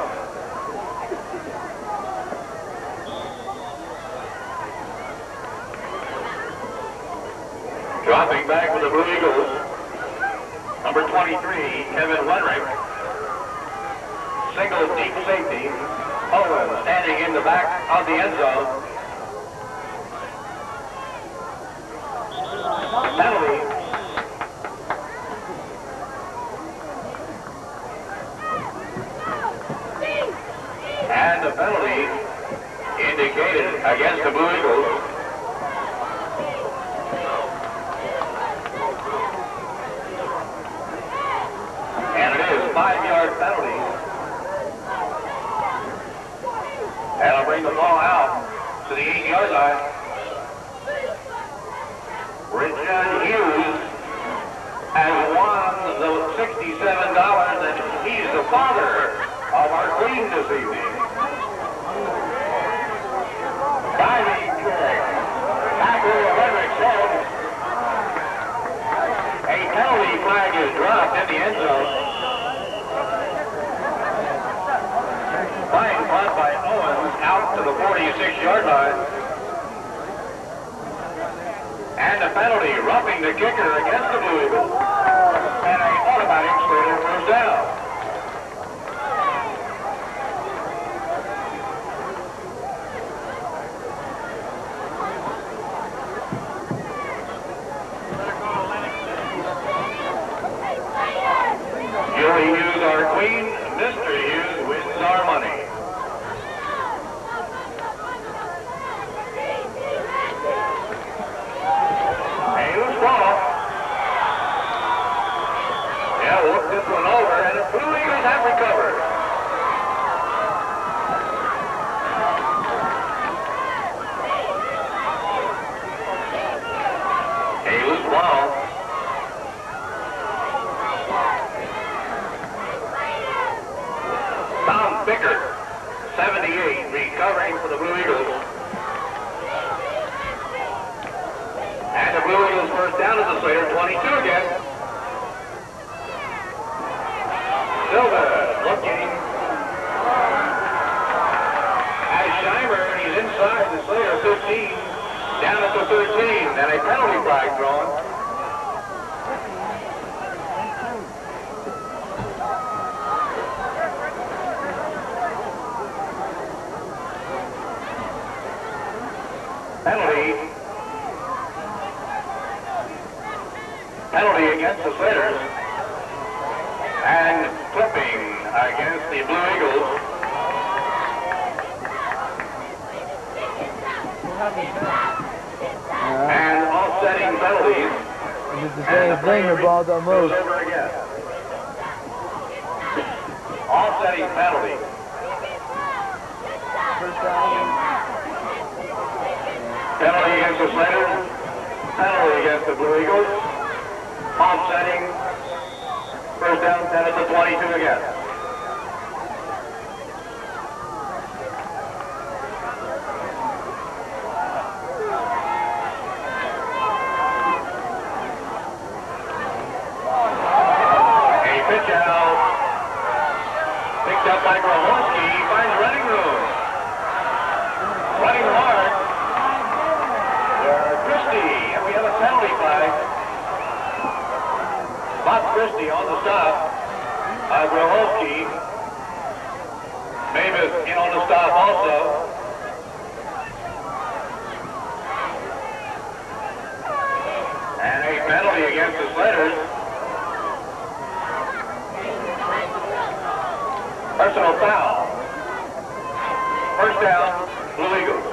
Dropping back for the Blue Eagles, number twenty-three, Kevin Wenrick. Single deep safety. Owens standing in the back of the end zone. Penalty. And the penalty indicated against the Blue Eagles. And it is a five-yard penalty. That'll bring the ball out to the eight-yard line. Richard Hughes has won the sixty-seven dollars, and he's the father of our queen this evening. Diving kick. Tackle Frederick said. A penalty flag is dropped in the end zone. Fine punt by Owens out to the forty-six-yard line. And a penalty, roughing the kicker against the Blue Eagles. And an automatic Slater first down. Julie Hughes, our queen. Mister Hughes wins our money. Look this one over, and it's blue. seventy-eight, recovering for the Blue Eagles. And the Blue Eagles first down at the Slater, twenty-two again. Silva looking at Scheimer, and he's inside the Slater fifteen, down at the thirteen, and a penalty flag drawn. Penalty. Penalty against the Slaters. And clipping against the Blue Eagles. Uh, and offsetting penalties. It's the same thing, the ball don't move. Goes over again. Offsetting penalty. First down. Penalty against the Slaters. Penalty against the Blue Eagles. Offsetting. First down, ten at the twenty-two again. A pitch out. Picked up by Groholski. He finds running room. Running hard. Christie, and we have a penalty flag. Bob Christie on the stop. Uh, Groholski. Mavis in on the stop also. And a penalty against the Slaters. Personal foul. First down, Blue Eagles.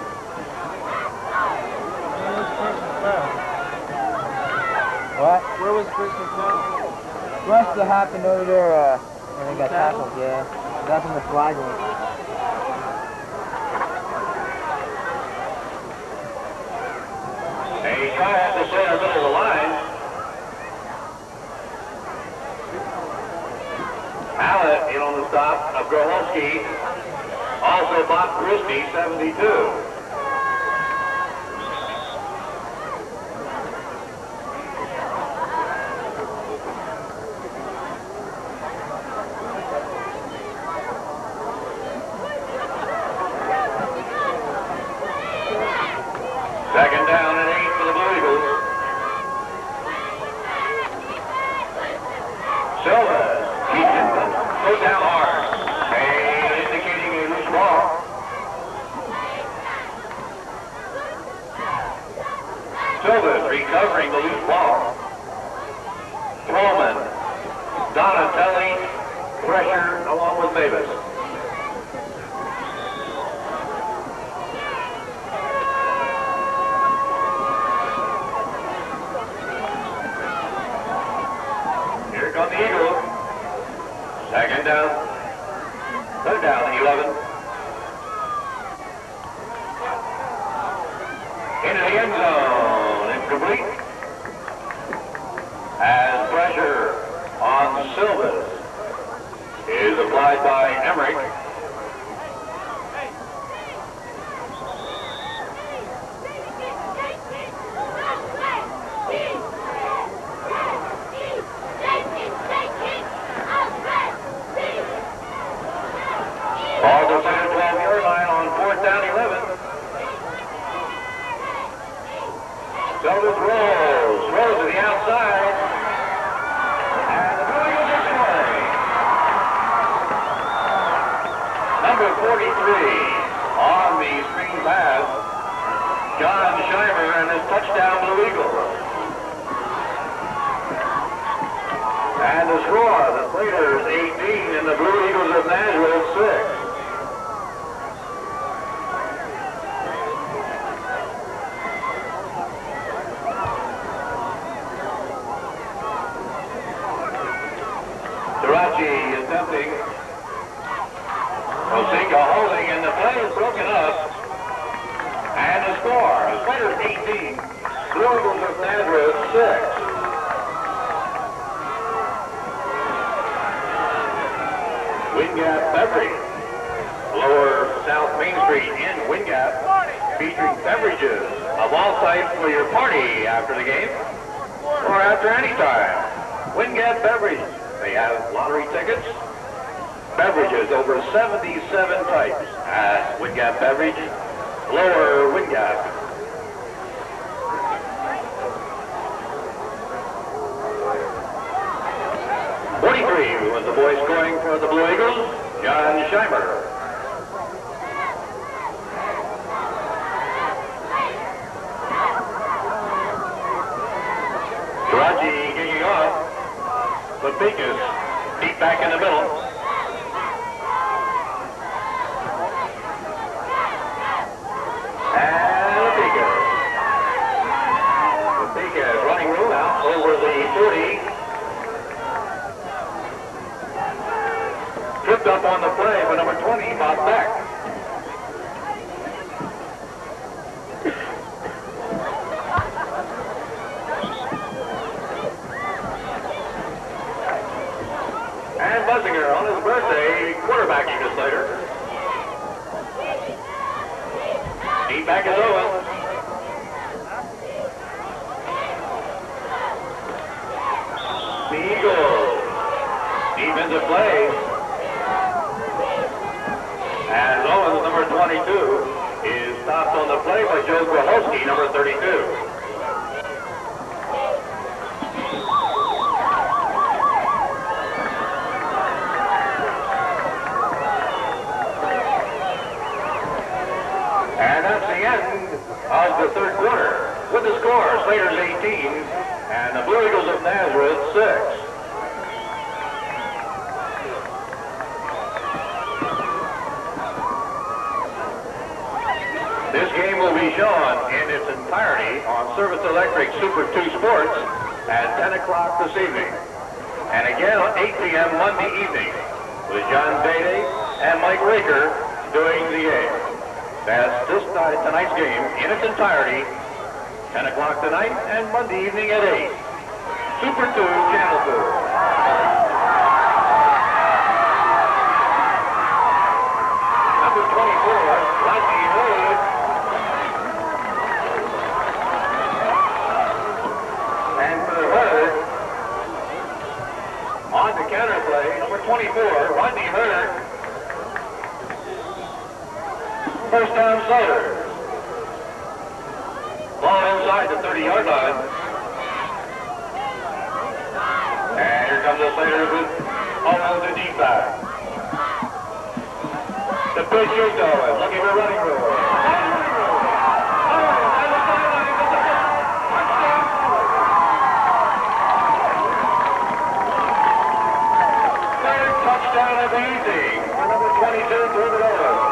What? Where was Christmas now? Must have happened over there, uh, when they got tackled, yeah. That's in the flag line. A try at the center middle of the line. Hallett in on the stop of Groholski. Also Bob Christie, seventy-two. Second down and eight for the Blue Eagles. Silva keeps it, goes down hard. A, indicating a loose ball. Silva recovering the loose ball. Throwman, Donatelli, pressure along with Mavis. On the Eagles. Second down. Third down, eleven. Into the end zone. Incomplete. As pressure on Silvas is applied by Emmerich. Ball goes down twelve-yard line on fourth down, eleven. Silvas rolls, rolls to the outside. And the Blue Eagles are scoring. Number forty-three on the screen pass, John Scheimer, and his touchdown, Blue Eagles. And the score, the Slaters eighteen and the Blue Eagles of Nashville six. Tarachi attempting. Osinga holding, and the play is broken up. And the score, the Slaters eighteen, Blue Eagles of Nazareth six. Wingate Beverly Lower South Main Street in Wind Gap, featuring beverages of all types for your party after the game or after any time. Wind Gap Beverage. They have lottery tickets, beverages, over seventy-seven types at Wind Gap Beverage, Lower Wind Gap. forty-three was the boy scoring for the Blue Eagles, John Scheimer. Taraji kicking off. Lepekas deep back in the middle. And Lepekas. Lepekas running room out over the forty. Tripped up on the play by number twenty, Bob Beck. And Bussinger on his birthday, quarterbacking the Slater. Deep back is Owen. The Eagles. Defensive play. As Owens, number twenty-two, is stopped on the play by Joe Grahowski, number thirty-two. And that's the end of the third quarter. With the score, Slaters eighteen and the Blue Eagles of Nazareth six. This game will be shown in its entirety on Service Electric Super two Sports at ten o'clock this evening. And again on eight p m Monday evening with John Beatty and Mike Raker doing the game. That's this night, tonight's game in its entirety, ten o'clock tonight and Monday evening at eight. Super two, Channel two. Number twenty-four, Rodney Hood. And for the Hood, on the counter play, number twenty-four, Rodney Hood. First down, Slater. Ball inside the thirty-yard line. And here comes the Slater with Owens the deep back. The pitch is Owens, looking for running room. Third touchdown of the evening for number twenty-two, David Owens.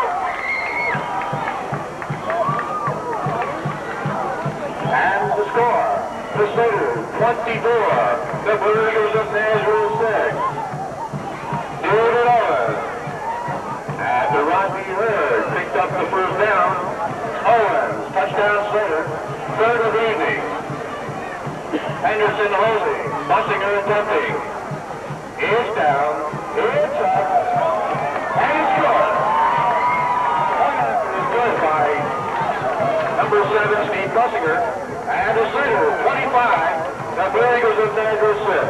And the score, the Slater twenty-four, the Blue Eagles of Nazareth six. David Owens. And the Rodney Hood picked up the first down. Owens, touchdown Slater, third of the evening. Henderson holding, Bussinger attempting. It's down, it's up, and it's good. It's good by number seven, Steve Bussinger. And the Slater, twenty-five, the Blue Eagles of Nazareth six.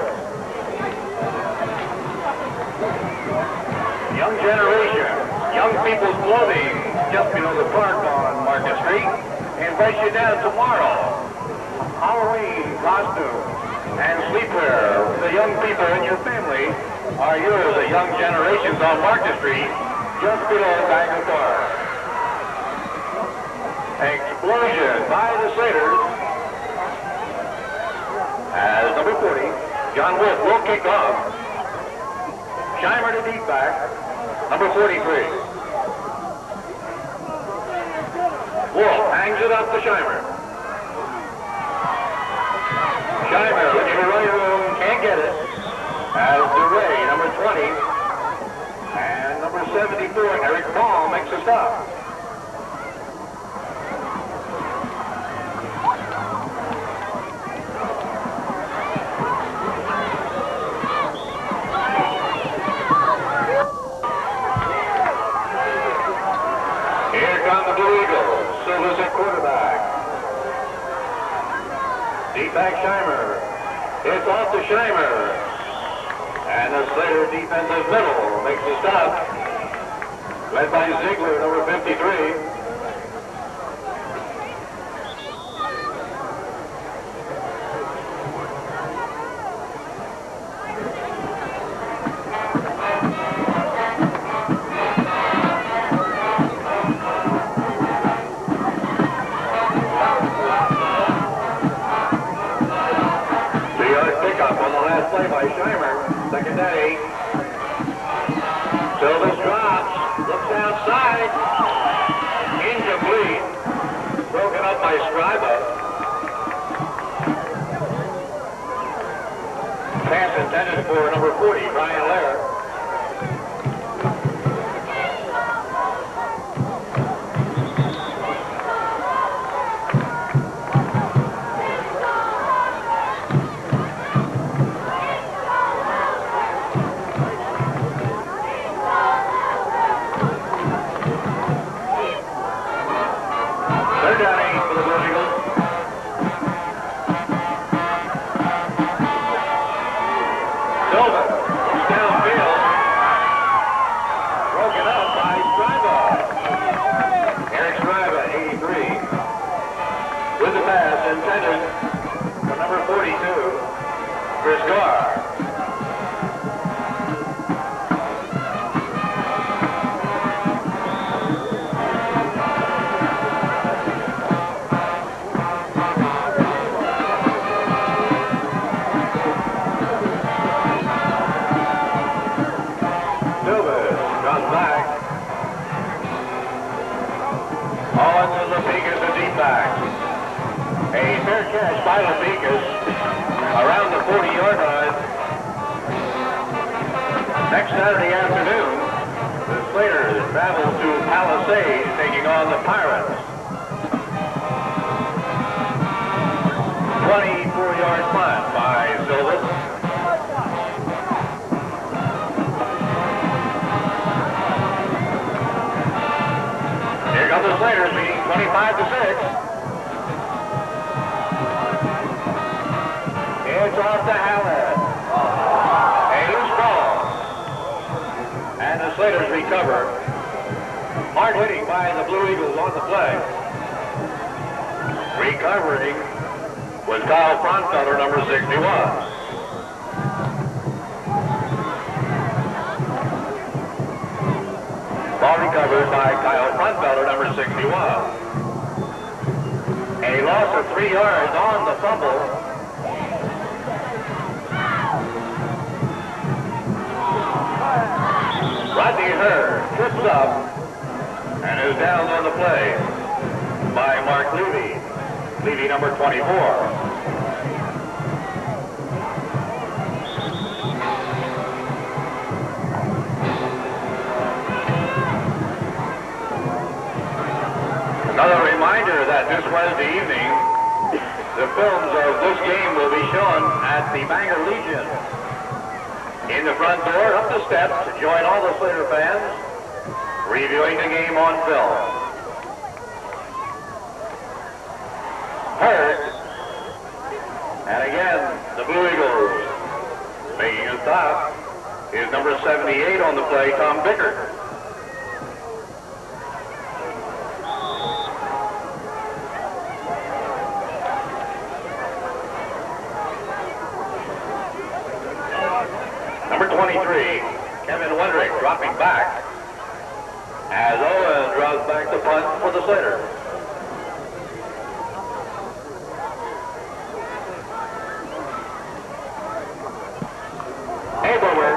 Young generation, Young People's Clothing, just below the park on Market Street, invites you down tomorrow. Halloween costumes and sleepwear for the young people in your family are yours at Young Generations on Market Street, just below Bagel Park. Explosion by the Slaters. As number forty, John Wolf will kick off. Scheimer to deep back, number forty-three. Wolf hangs it up to Scheimer. Scheimer looking for running room, can't get it. As DeRay, number twenty, and number seventy-four, Eric Paul makes a stop. Silvers at quarterback. Deep back Scheimer. It's off to Scheimer. And the Slater defensive middle makes the stop. Led by Ziegler, number fifty-three. Play by Scheimer, second day. Silvers drops, looks outside, incomplete, broken up by Scriba. Pass intended for number forty, Brian Lair. Next Saturday afternoon, the Slaters travel to Palisades, taking on the Pirates. twenty-four yard punt by Silvers. Here come the Slaters, leading twenty-five to six. It's off to Hallett. A loose ball. And the Slaters recover. Hard hitting by the Blue Eagles on the play. Recovering was Kyle Frontfeller, number sixty-one. Ball recovered by Kyle Frontfeller, number sixty-one. A loss of three yards on the fumble. Rodney Hurd trips up and is down on the play by Mark Levy. Levy, number twenty-four. Another reminder that this Wednesday evening, the films of this game will be shown at the Bangor Legion. In the front door, up the steps, to join all the Slater fans, reviewing the game on film. Hurd. And again, the Blue Eagles making a stop is number seventy-eight on the play, Tom Bickert. Number twenty-three, Kevin Wendrick dropping back as Owen draws back the punt for the Slaters. Aberwer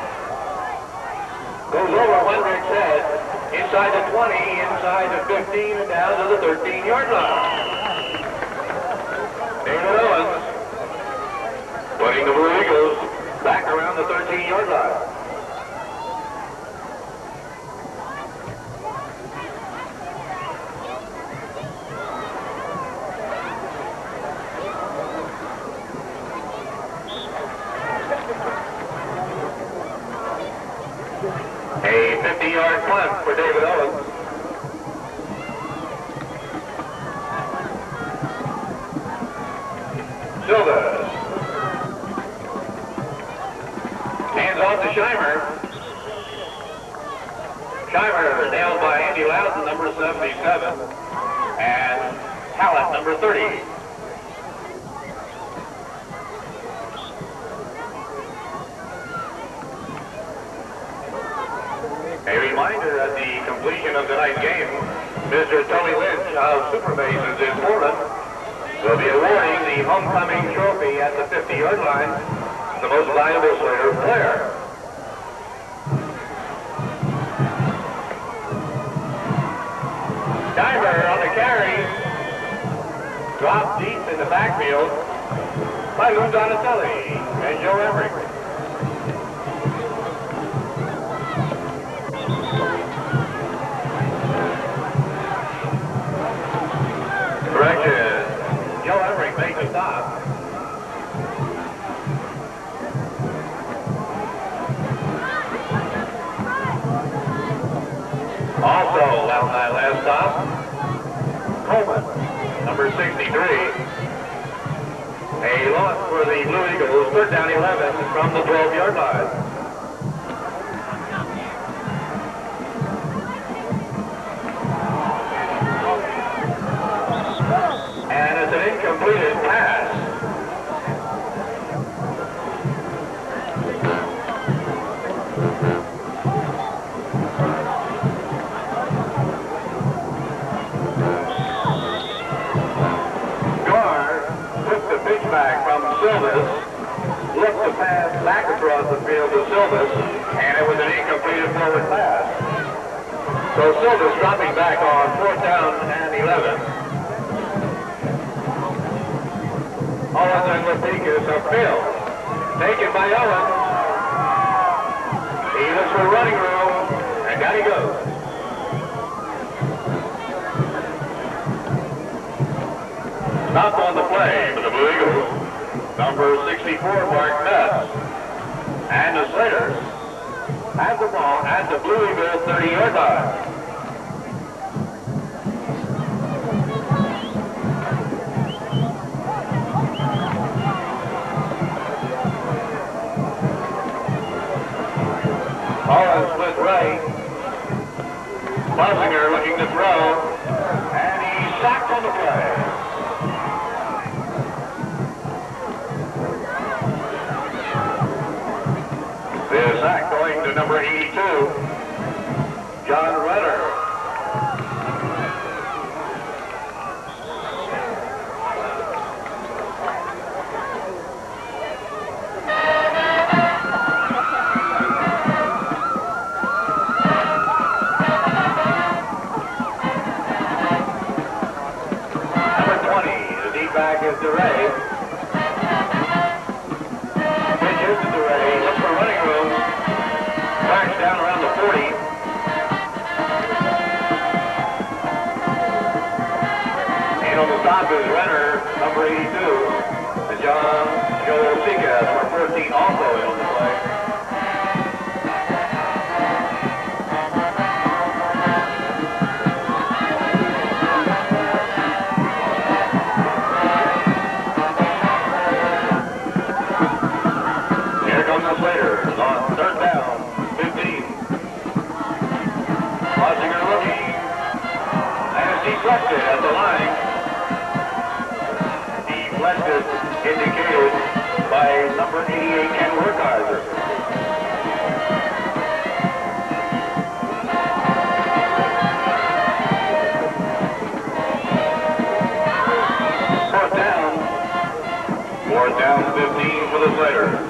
goes over Wendrick's head, inside the twenty, inside the fifteen, and down to the thirteen yard line. David Owens putting the Blue Eagles back around the thirteen yard line. A fifty yard punt for David Owens. Scheimer. Scheimer nailed by Andy Loudon, number seventy-seven. And Hallett, number thirty. A reminder at the completion of tonight's game, Mister Tony Lynch of Supermasons in Portland will be awarding the homecoming trophy at the fifty-yard line, the most valuable Slater player. Diver on the carry, dropped deep in the backfield by Lou Donatelli and Joe Emmerich. Correction. Joe Emmerich makes a stop. Also, on that last stop, Coleman, number sixty-three. A loss for the Blue Eagles, third down eleven from the twelve-yard line. And it's an incompleted pass. Gar took the pitch back from Silvis, looked the pass back across the field to Silvis, and it was an incompleted forward pass. So Silvis dropping back on fourth down and eleven. Owens and Lapicus upfield. Taken by Owens. He looks for running room, and down he goes. Stopped on the play for the Blue Eagles. Number sixty-four, Mark Metz. And the Slaters have the ball at the Blue Eagles thirty-yard line. Owens split right. Plessinger looking to throw. And he's sacked on the play. The sack going to number eighty-two, John Redder. Back is DeRay. Pitches to DeRay. Looks for running room. Tracks down around the forty. And on the stop is Renner, number eighty-two. And John Joel Sika, number fourteen, also in on the play. Slater on third down, fifteen. Plessinger looking, and deflected at the line. Deflected, indicated by number eighty-eight, Ken Wertheiser. Fourth down, fourth down, fifteen for the Slaters.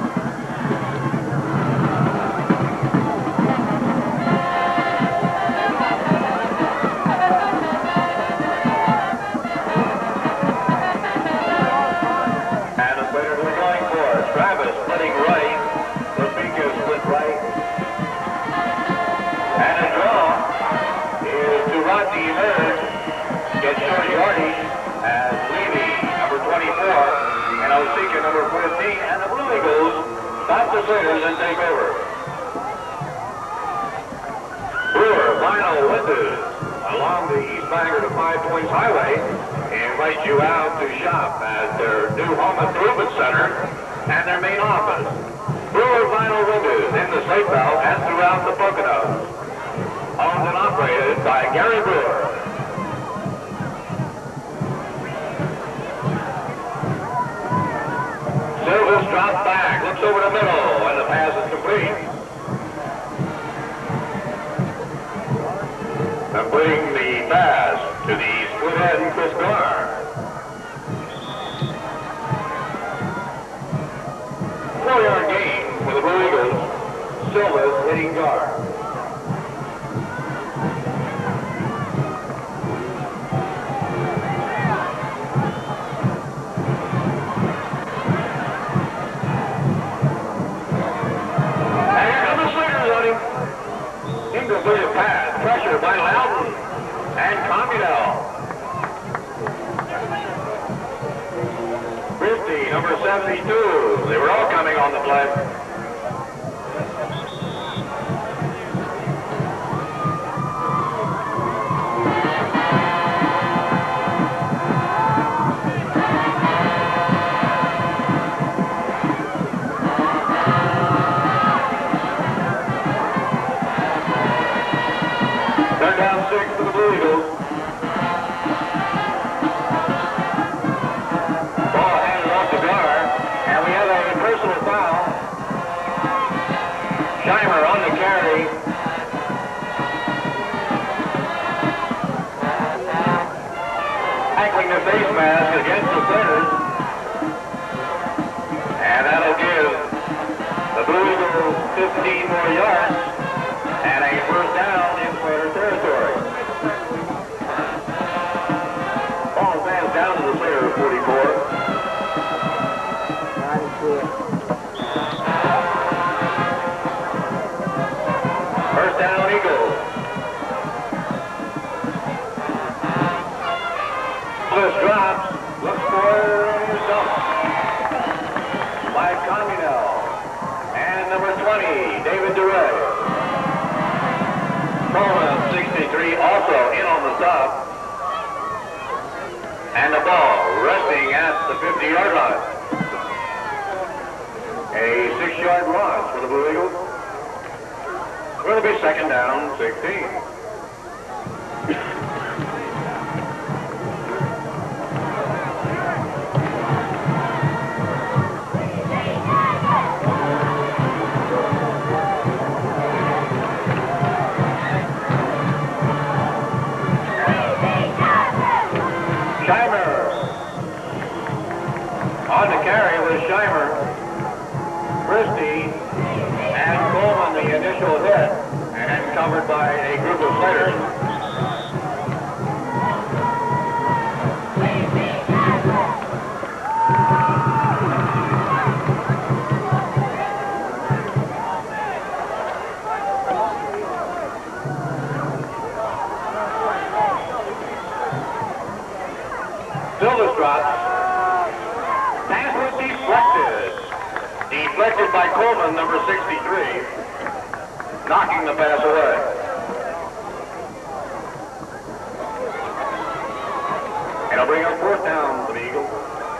Osika, number fourteen, and the Blue Eagles stop the Slaters and take over. Brewer, Vinyl Windows, along the East Bangor to Five Points Highway, invite you out to shop at their new home improvement center and their main office. Brewer vinyl windows in the safe belt and throughout the Poconos. Owned and operated by Gary Brewer. Silvis drops back, looks over the middle, and the pass is complete. Completing the pass to the split end Chris Garr. Four-yard gain for the Blue Eagles. Silvis hitting Garr. Incompleted pass, pressure by Loudon and Communell. Christie, number seventy-two. They were all coming on the play. Six for the Blue Eagles. Ball handed off to Garr, and we have a personal foul. Scheimer on the carry. Tackling the face mask against the centers. And that'll give the Blue Eagles fifteen more yards and a first down in Slater territory. Ball stands down to the Slater forty-four. First down, Eagles. Bliss drops, looks for himself by Communell. And number twenty, David DeRay. Coleman, sixty-three, also in on the stop. And the ball resting at the fifty-yard line. A six-yard loss for the Blue Eagles. It's going to be second down, sixteen. On the carry was Scheimer, Christie, and Coleman the initial hit, and covered by a group of Slaters. Silvis drops. Pass was deflected. Deflected by Coleman, number sixty-three, knocking the pass away. It'll bring up fourth down for the Eagles.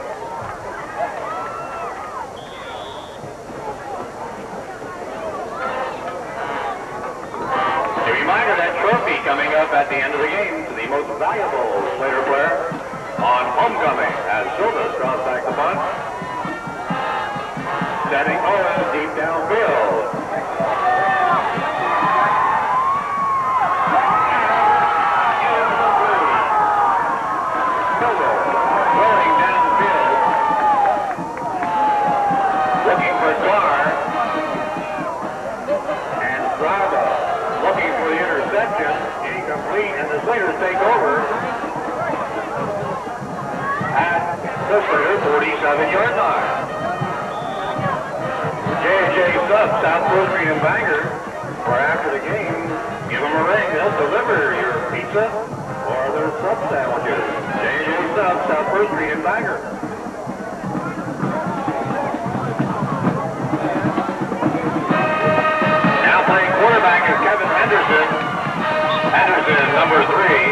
A reminder that trophy coming up at the end of the game to the most valuable Slater player on homecoming as Silvis draws back the punt. Setting Owen deep downfield. Rolling downfield. Looking for Garr. And Strada looking for the interception. Incomplete, and the Slaters take over at the Slater forty-seven-yard line. J and J Subs, South First Street and Bangor, or after the game, give them a ring. They'll deliver your pizza or their sub sandwiches. J and J Subs, South First Street and Bangor. Now playing quarterback is Kevin Henderson. Henderson, number three.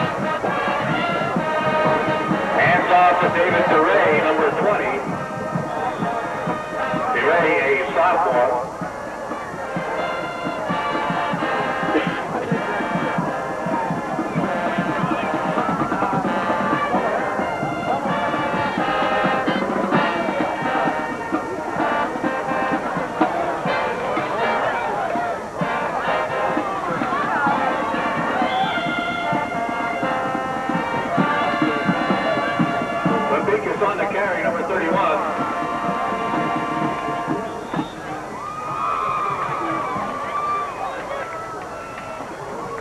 Hands off to David DeRay, number twenty. DeRay, a sophomore.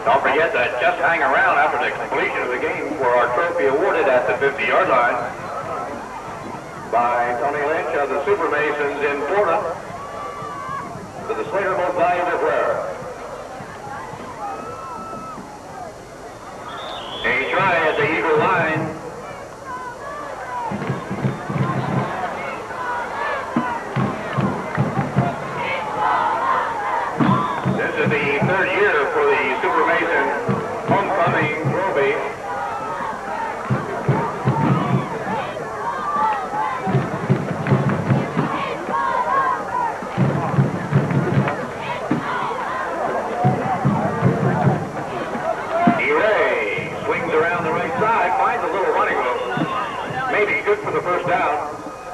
Don't forget that just hang around after the completion of the game for our trophy awarded at the fifty-yard line by Tony Lynch of the Super Masons in Portland to the Slater Most Valuable Player. A try at the Eagle line. This is the third year for the Super Mason homecoming trophy. DeRay swings around the right side, finds a little running room. Maybe good for the first down.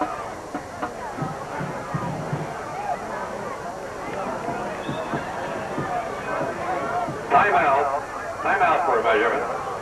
Timeout. Timeout for a measurement.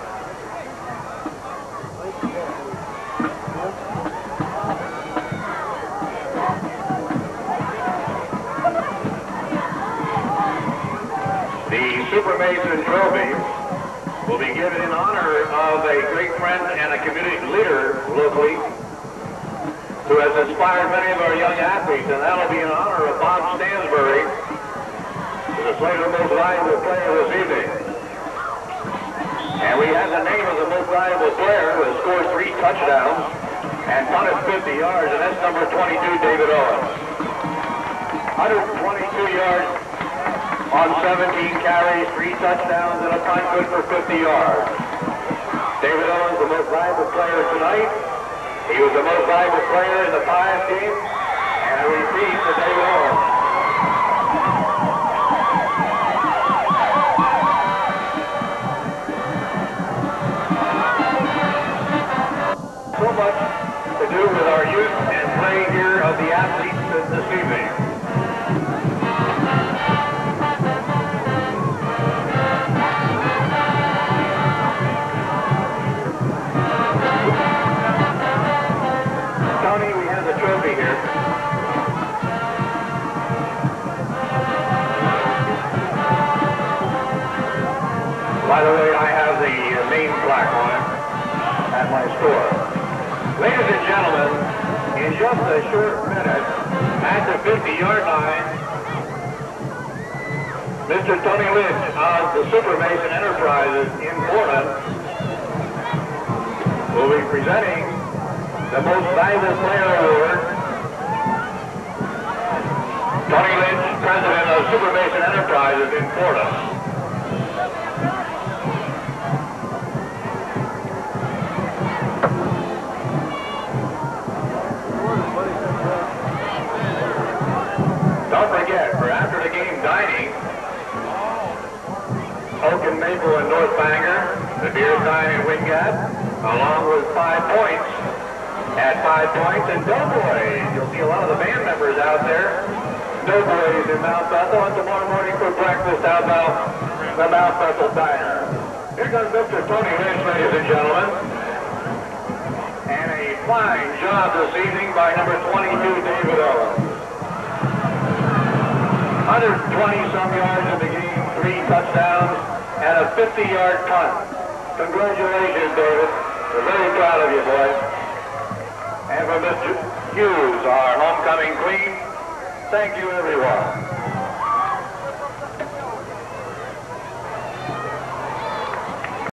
The Super Mason Trophy will be given in honor of a great friend and a community leader locally who has inspired many of our young athletes, and that'll be in honor of Bob Stansbury, the Slater Most Valuable Player this evening. And we have the name of the most valuable player who has scored three touchdowns and punted fifty yards, and that's number twenty-two, David Owens. one hundred twenty-two yards on seventeen carries, three touchdowns, and a punt good for fifty yards. David Owens, the most valuable player tonight. He was the most valuable player in the Pius game, and a repeat for David Owens. So much to do with our youth and play here of the athletes this evening. Tony, we have the trophy here. By the way, I have the name plaque on it at my store. Ladies and gentlemen, in just a short minute, at the fifty-yard line, Mister Tony Lynch of the Super Mason Enterprises in Portland will be presenting the Most Valuable Player Award. Tony Lynch, President of Super Mason Enterprises in Portland. Don't forget, for after the game dining, Oak and Maple and North Bangor, the beer sign in Wingate, along with Five Points at Five Points, and Doughboys. You'll see a lot of the band members out there. Doughboys in Mount Bethel, and tomorrow morning for breakfast out about the Mount Bethel Diner. Here comes Mister Tony Lynch, ladies and gentlemen. And a fine job this evening by number twenty-two, David Owens. one hundred twenty some yards in the game, three touchdowns, and a fifty-yard punt. Congratulations, David. We're very proud of you, boy. And for Mister Hughes, our homecoming queen, thank you, everyone.